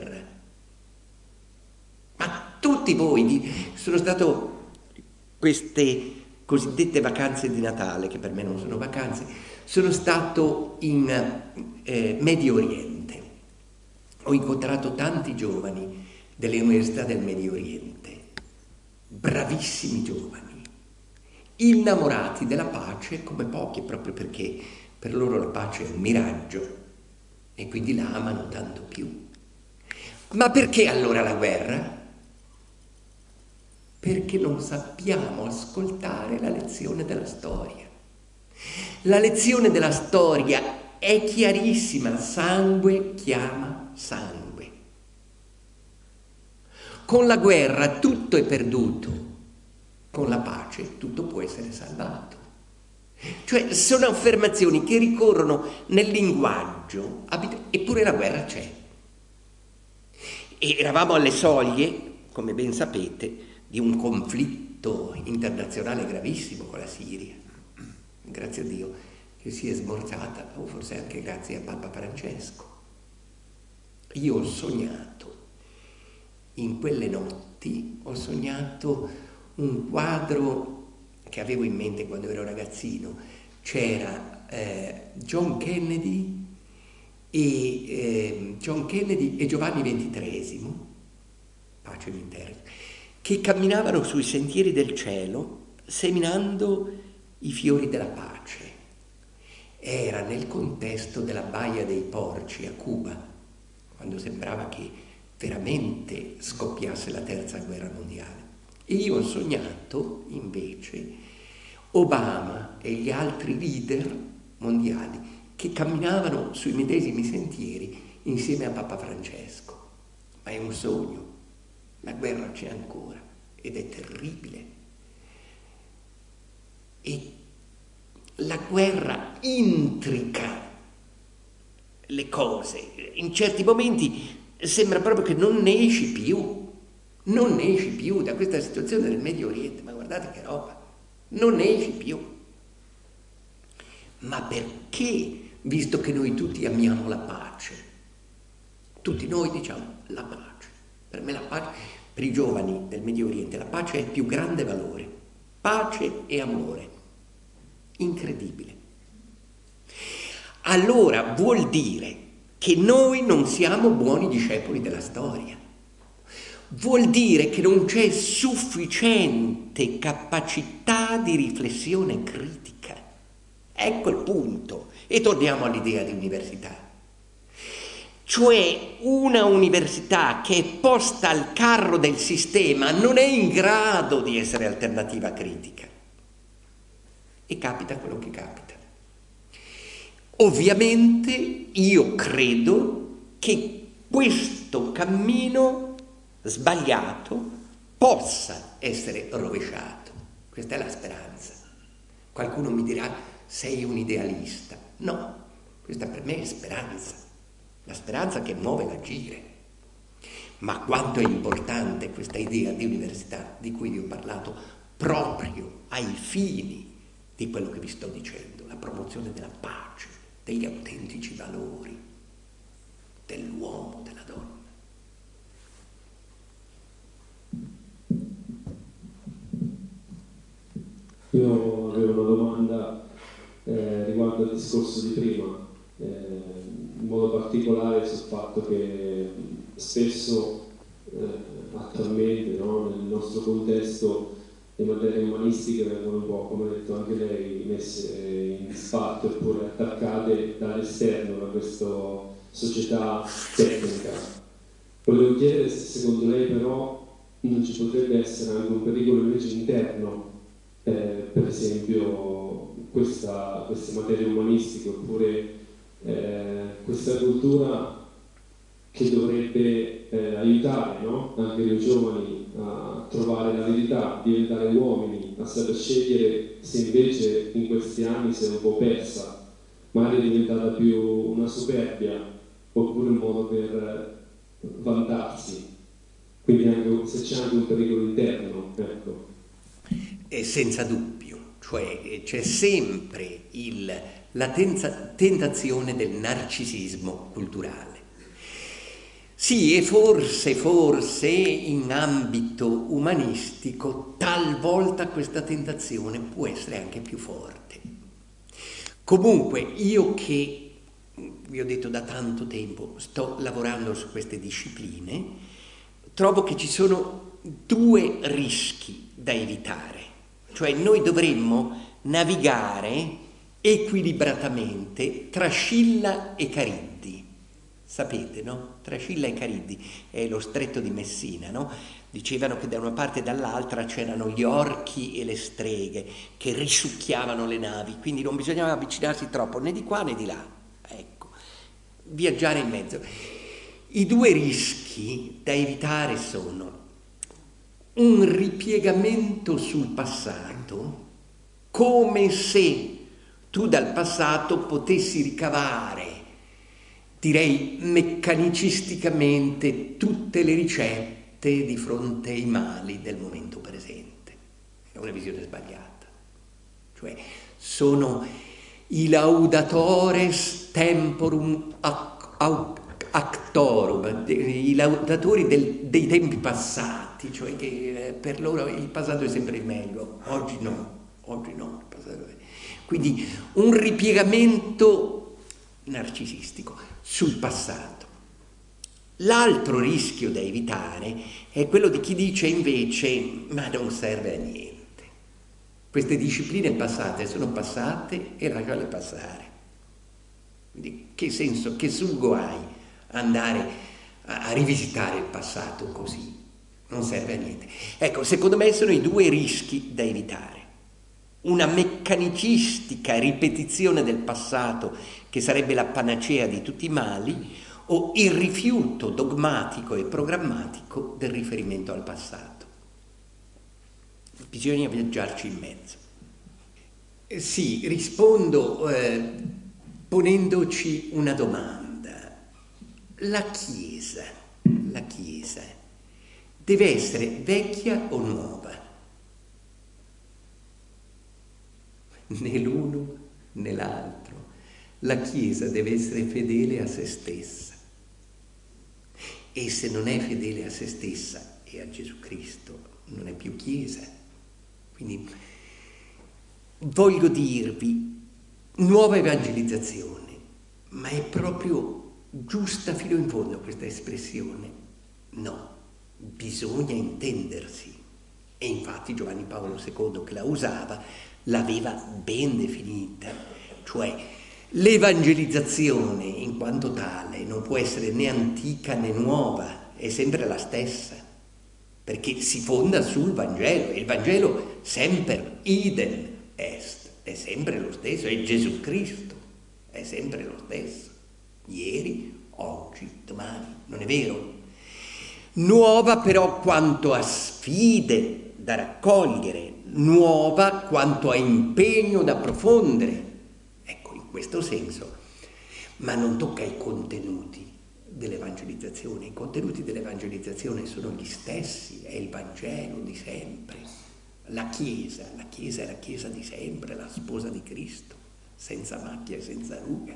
Ma tutti voi, sono stato queste cosiddette vacanze di Natale, che per me non sono vacanze, sono stato in eh, Medio Oriente. Ho incontrato tanti giovani delle università del Medio Oriente, bravissimi giovani, innamorati della pace come pochi, proprio perché per loro la pace è un miraggio e quindi la amano tanto più. Ma perché allora la guerra? Perché non sappiamo ascoltare la lezione della storia. La lezione della storia è chiarissima, sangue chiama sangue. Con la guerra tutto è perduto, con la pace tutto può essere salvato. Cioè sono affermazioni che ricorrono nel linguaggio, eppure la guerra c'è. E eravamo alle soglie, come ben sapete, di un conflitto internazionale gravissimo con la Siria. Grazie a Dio che si è smorzata, o forse anche grazie a Papa Francesco. Io ho sognato, in quelle notti, ho sognato un quadro che avevo in mente quando ero ragazzino. C'era eh, John Kennedy e eh, John Kennedy e Giovanni ventitreesimo, pace mi interessa, che camminavano sui sentieri del cielo seminando i fiori della pace. Era nel contesto della Baia dei Porci a Cuba, quando sembrava che veramente scoppiasse la terza guerra mondiale. E io ho sognato invece Obama e gli altri leader mondiali che camminavano sui medesimi sentieri insieme a Papa Francesco. Ma è un sogno. La guerra c'è ancora ed è terribile. E la guerra intrica le cose. In certi momenti sembra proprio che non ne esci più, non ne esci più da questa situazione del Medio Oriente. Ma guardate che roba, non ne esci più. Ma perché, visto che noi tutti amiamo la pace, tutti noi diciamo la pace? Per me la pace, per i giovani del Medio Oriente, la pace è il più grande valore. Pace e amore. Incredibile. Allora vuol dire che noi non siamo buoni discepoli della storia. Vuol dire che non c'è sufficiente capacità di riflessione critica. Ecco il punto. E torniamo all'idea di università. Cioè una università che è posta al carro del sistema non è in grado di essere alternativa critica. E capita quello che capita. Ovviamente io credo che questo cammino sbagliato possa essere rovesciato. Questa è la speranza. Qualcuno mi dirà: sei un idealista. No, questa per me è speranza. La speranza che muove l'agire. Ma quanto è importante questa idea di università di cui vi ho parlato proprio ai fini di quello che vi sto dicendo, la promozione della pace, degli autentici valori, dell'uomo, della donna. Io avevo una domanda eh, riguardo al discorso di prima, eh, in modo particolare sul fatto che spesso eh, attualmente, no, nel nostro contesto le materie umanistiche vengono un po', come ha detto anche lei, messe in disparte oppure attaccate dall'esterno, da questa società tecnica. Volevo chiedere se secondo lei però non ci potrebbe essere anche un pericolo invece interno, eh, per esempio questa, queste materie umanistiche oppure eh, questa cultura che dovrebbe eh, aiutare, no? Anche noi giovani a trovare la verità, diventare uomini, a saper scegliere, se invece in questi anni si è un po' persa, magari è diventata più una superbia oppure un modo per vantarsi, quindi anche, se c'è anche un pericolo interno, ecco. E senza dubbio, cioè c'è sempre il, la tenza, tentazione del narcisismo culturale. Sì, e forse, forse in ambito umanistico talvolta questa tentazione può essere anche più forte. Comunque, io che, vi ho detto da tanto tempo, sto lavorando su queste discipline, trovo che ci sono due rischi da evitare. Cioè noi dovremmo navigare equilibratamente tra Scilla e Cariddi. Sapete, no? Tra Scilla e Cariddi è lo stretto di Messina, no? Dicevano che da una parte e dall'altra c'erano gli orchi e le streghe che risucchiavano le navi, quindi non bisognava avvicinarsi troppo né di qua né di là. Ecco, viaggiare in mezzo. I due rischi da evitare sono un ripiegamento sul passato, come se tu dal passato potessi ricavare, direi meccanicisticamente, tutte le ricette di fronte ai mali del momento presente. È una visione sbagliata. Cioè, sono i laudatores temporum actorum, i laudatori del, dei tempi passati, cioè che per loro il passato è sempre il meglio, oggi no, oggi no. Il passato è... Quindi un ripiegamento narcisistico sul passato. L'altro rischio da evitare è quello di chi dice invece ma non serve a niente, queste discipline passate sono passate e lasciale passare. Quindi che senso, che sugo hai andare a, a rivisitare il passato così? Non serve a niente. Ecco, secondo me sono i due rischi da evitare. Una meccanicistica ripetizione del passato che sarebbe la panacea di tutti i mali, o il rifiuto dogmatico e programmatico del riferimento al passato. Bisogna viaggiarci in mezzo. Eh, sì, rispondo eh, ponendoci una domanda. La Chiesa, la Chiesa deve essere vecchia o nuova? Né l'uno né l'altro. La Chiesa deve essere fedele a se stessa. E se non è fedele a se stessa e a Gesù Cristo, non è più Chiesa. Quindi voglio dirvi, nuova evangelizzazione, ma è proprio giusta fino in fondo questa espressione? No, bisogna intendersi. E infatti Giovanni Paolo secondo, che la usava, l'aveva ben definita, cioè l'evangelizzazione in quanto tale non può essere né antica né nuova, è sempre la stessa, perché si fonda sul Vangelo, e il Vangelo semper idem est, è sempre lo stesso, è Gesù Cristo, è sempre lo stesso, ieri, oggi, domani, non è vero? Nuova però quanto a sfide da raccogliere, nuova quanto a impegno da approfondere. Ecco, in questo senso, ma non tocca i contenuti dell'evangelizzazione. I contenuti dell'evangelizzazione sono gli stessi, è il Vangelo di sempre. La Chiesa, la Chiesa è la Chiesa di sempre, la sposa di Cristo, senza macchia e senza ruga.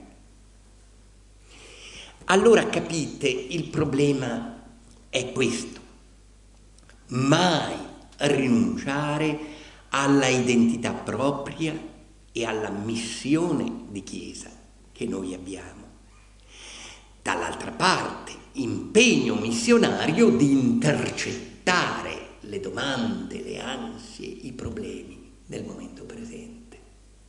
Allora capite, il problema è questo: mai rinunciare alla identità propria e alla missione di Chiesa che noi abbiamo. Dall'altra parte, impegno missionario di intercettare le domande, le ansie, i problemi del momento presente.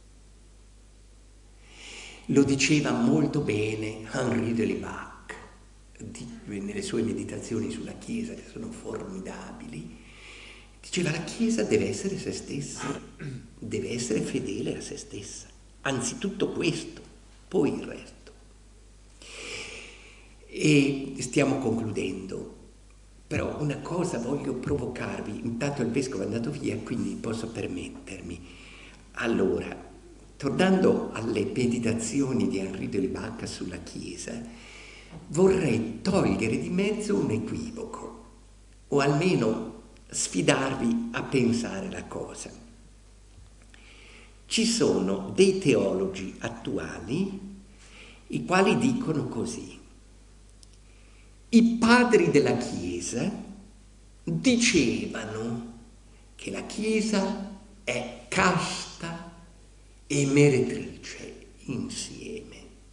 Lo diceva molto bene Henri de Lubac nelle sue meditazioni sulla Chiesa, che sono formidabili. Diceva: la Chiesa deve essere se stessa, deve essere fedele a se stessa, anzitutto questo, poi il resto. E stiamo concludendo, però una cosa voglio provocarvi. Intanto il vescovo è andato via, quindi posso permettermi. Allora, tornando alle meditazioni di Henri de Lubac sulla Chiesa, vorrei togliere di mezzo un equivoco, o almeno sfidarvi a pensare la cosa. Ci sono dei teologi attuali i quali dicono così: i padri della Chiesa dicevano che la Chiesa è casta e meretrice insieme.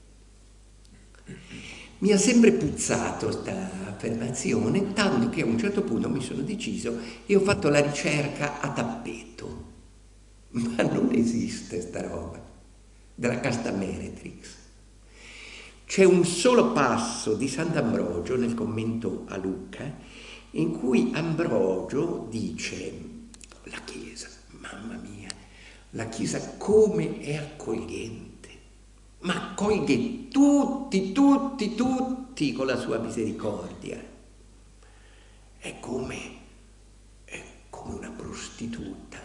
Mi ha sempre puzzato questa affermazione, tanto che a un certo punto mi sono deciso e ho fatto la ricerca a tappeto. Ma non esiste sta roba della casta meretrix. C'è un solo passo di Sant'Ambrogio nel commento a Lucca in cui Ambrogio dice: la Chiesa, mamma mia, la Chiesa come è accogliente, ma accoglie tutti, tutti, tutti con la sua misericordia. È come, è come una prostituta.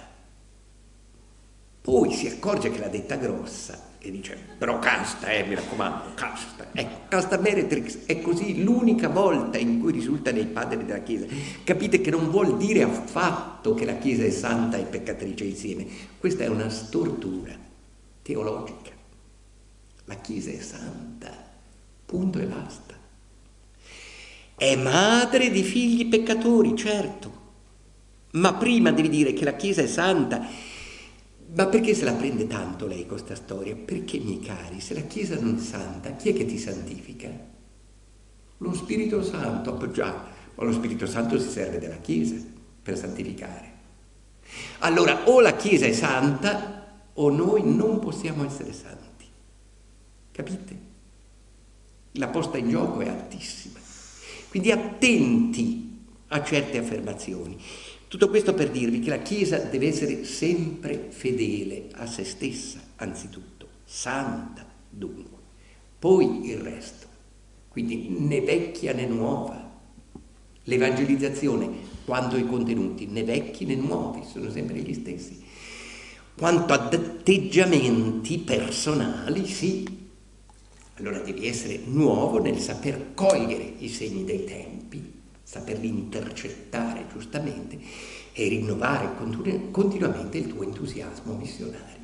Poi si accorge che l'ha detta grossa e dice: però casta, eh, mi raccomando, casta. Ecco, casta meretrix è così l'unica volta in cui risulta nei padri della Chiesa. Capite che non vuol dire affatto che la Chiesa è santa e peccatrice insieme. Questa è una stortura teologica. La Chiesa è santa, punto e basta. È madre di figli peccatori, certo, ma prima devi dire che la Chiesa è santa. Ma perché se la prende tanto lei con questa storia? Perché, miei cari, se la Chiesa non è santa, chi è che ti santifica? Lo Spirito Santo. Oh, già, ma lo Spirito Santo si serve della Chiesa per santificare. Allora, o la Chiesa è santa o noi non possiamo essere santi. Capite? La posta in gioco è altissima. Quindi attenti a certe affermazioni. Tutto questo per dirvi che la Chiesa deve essere sempre fedele a se stessa, anzitutto, santa dunque, poi il resto, quindi né vecchia né nuova. L'evangelizzazione, quanto ai contenuti, né vecchi né nuovi, sono sempre gli stessi. Quanto ad atteggiamenti personali, sì, allora devi essere nuovo nel saper cogliere i segni dei tempi, saperli intercettare giustamente e rinnovare continu- continuamente il tuo entusiasmo missionario.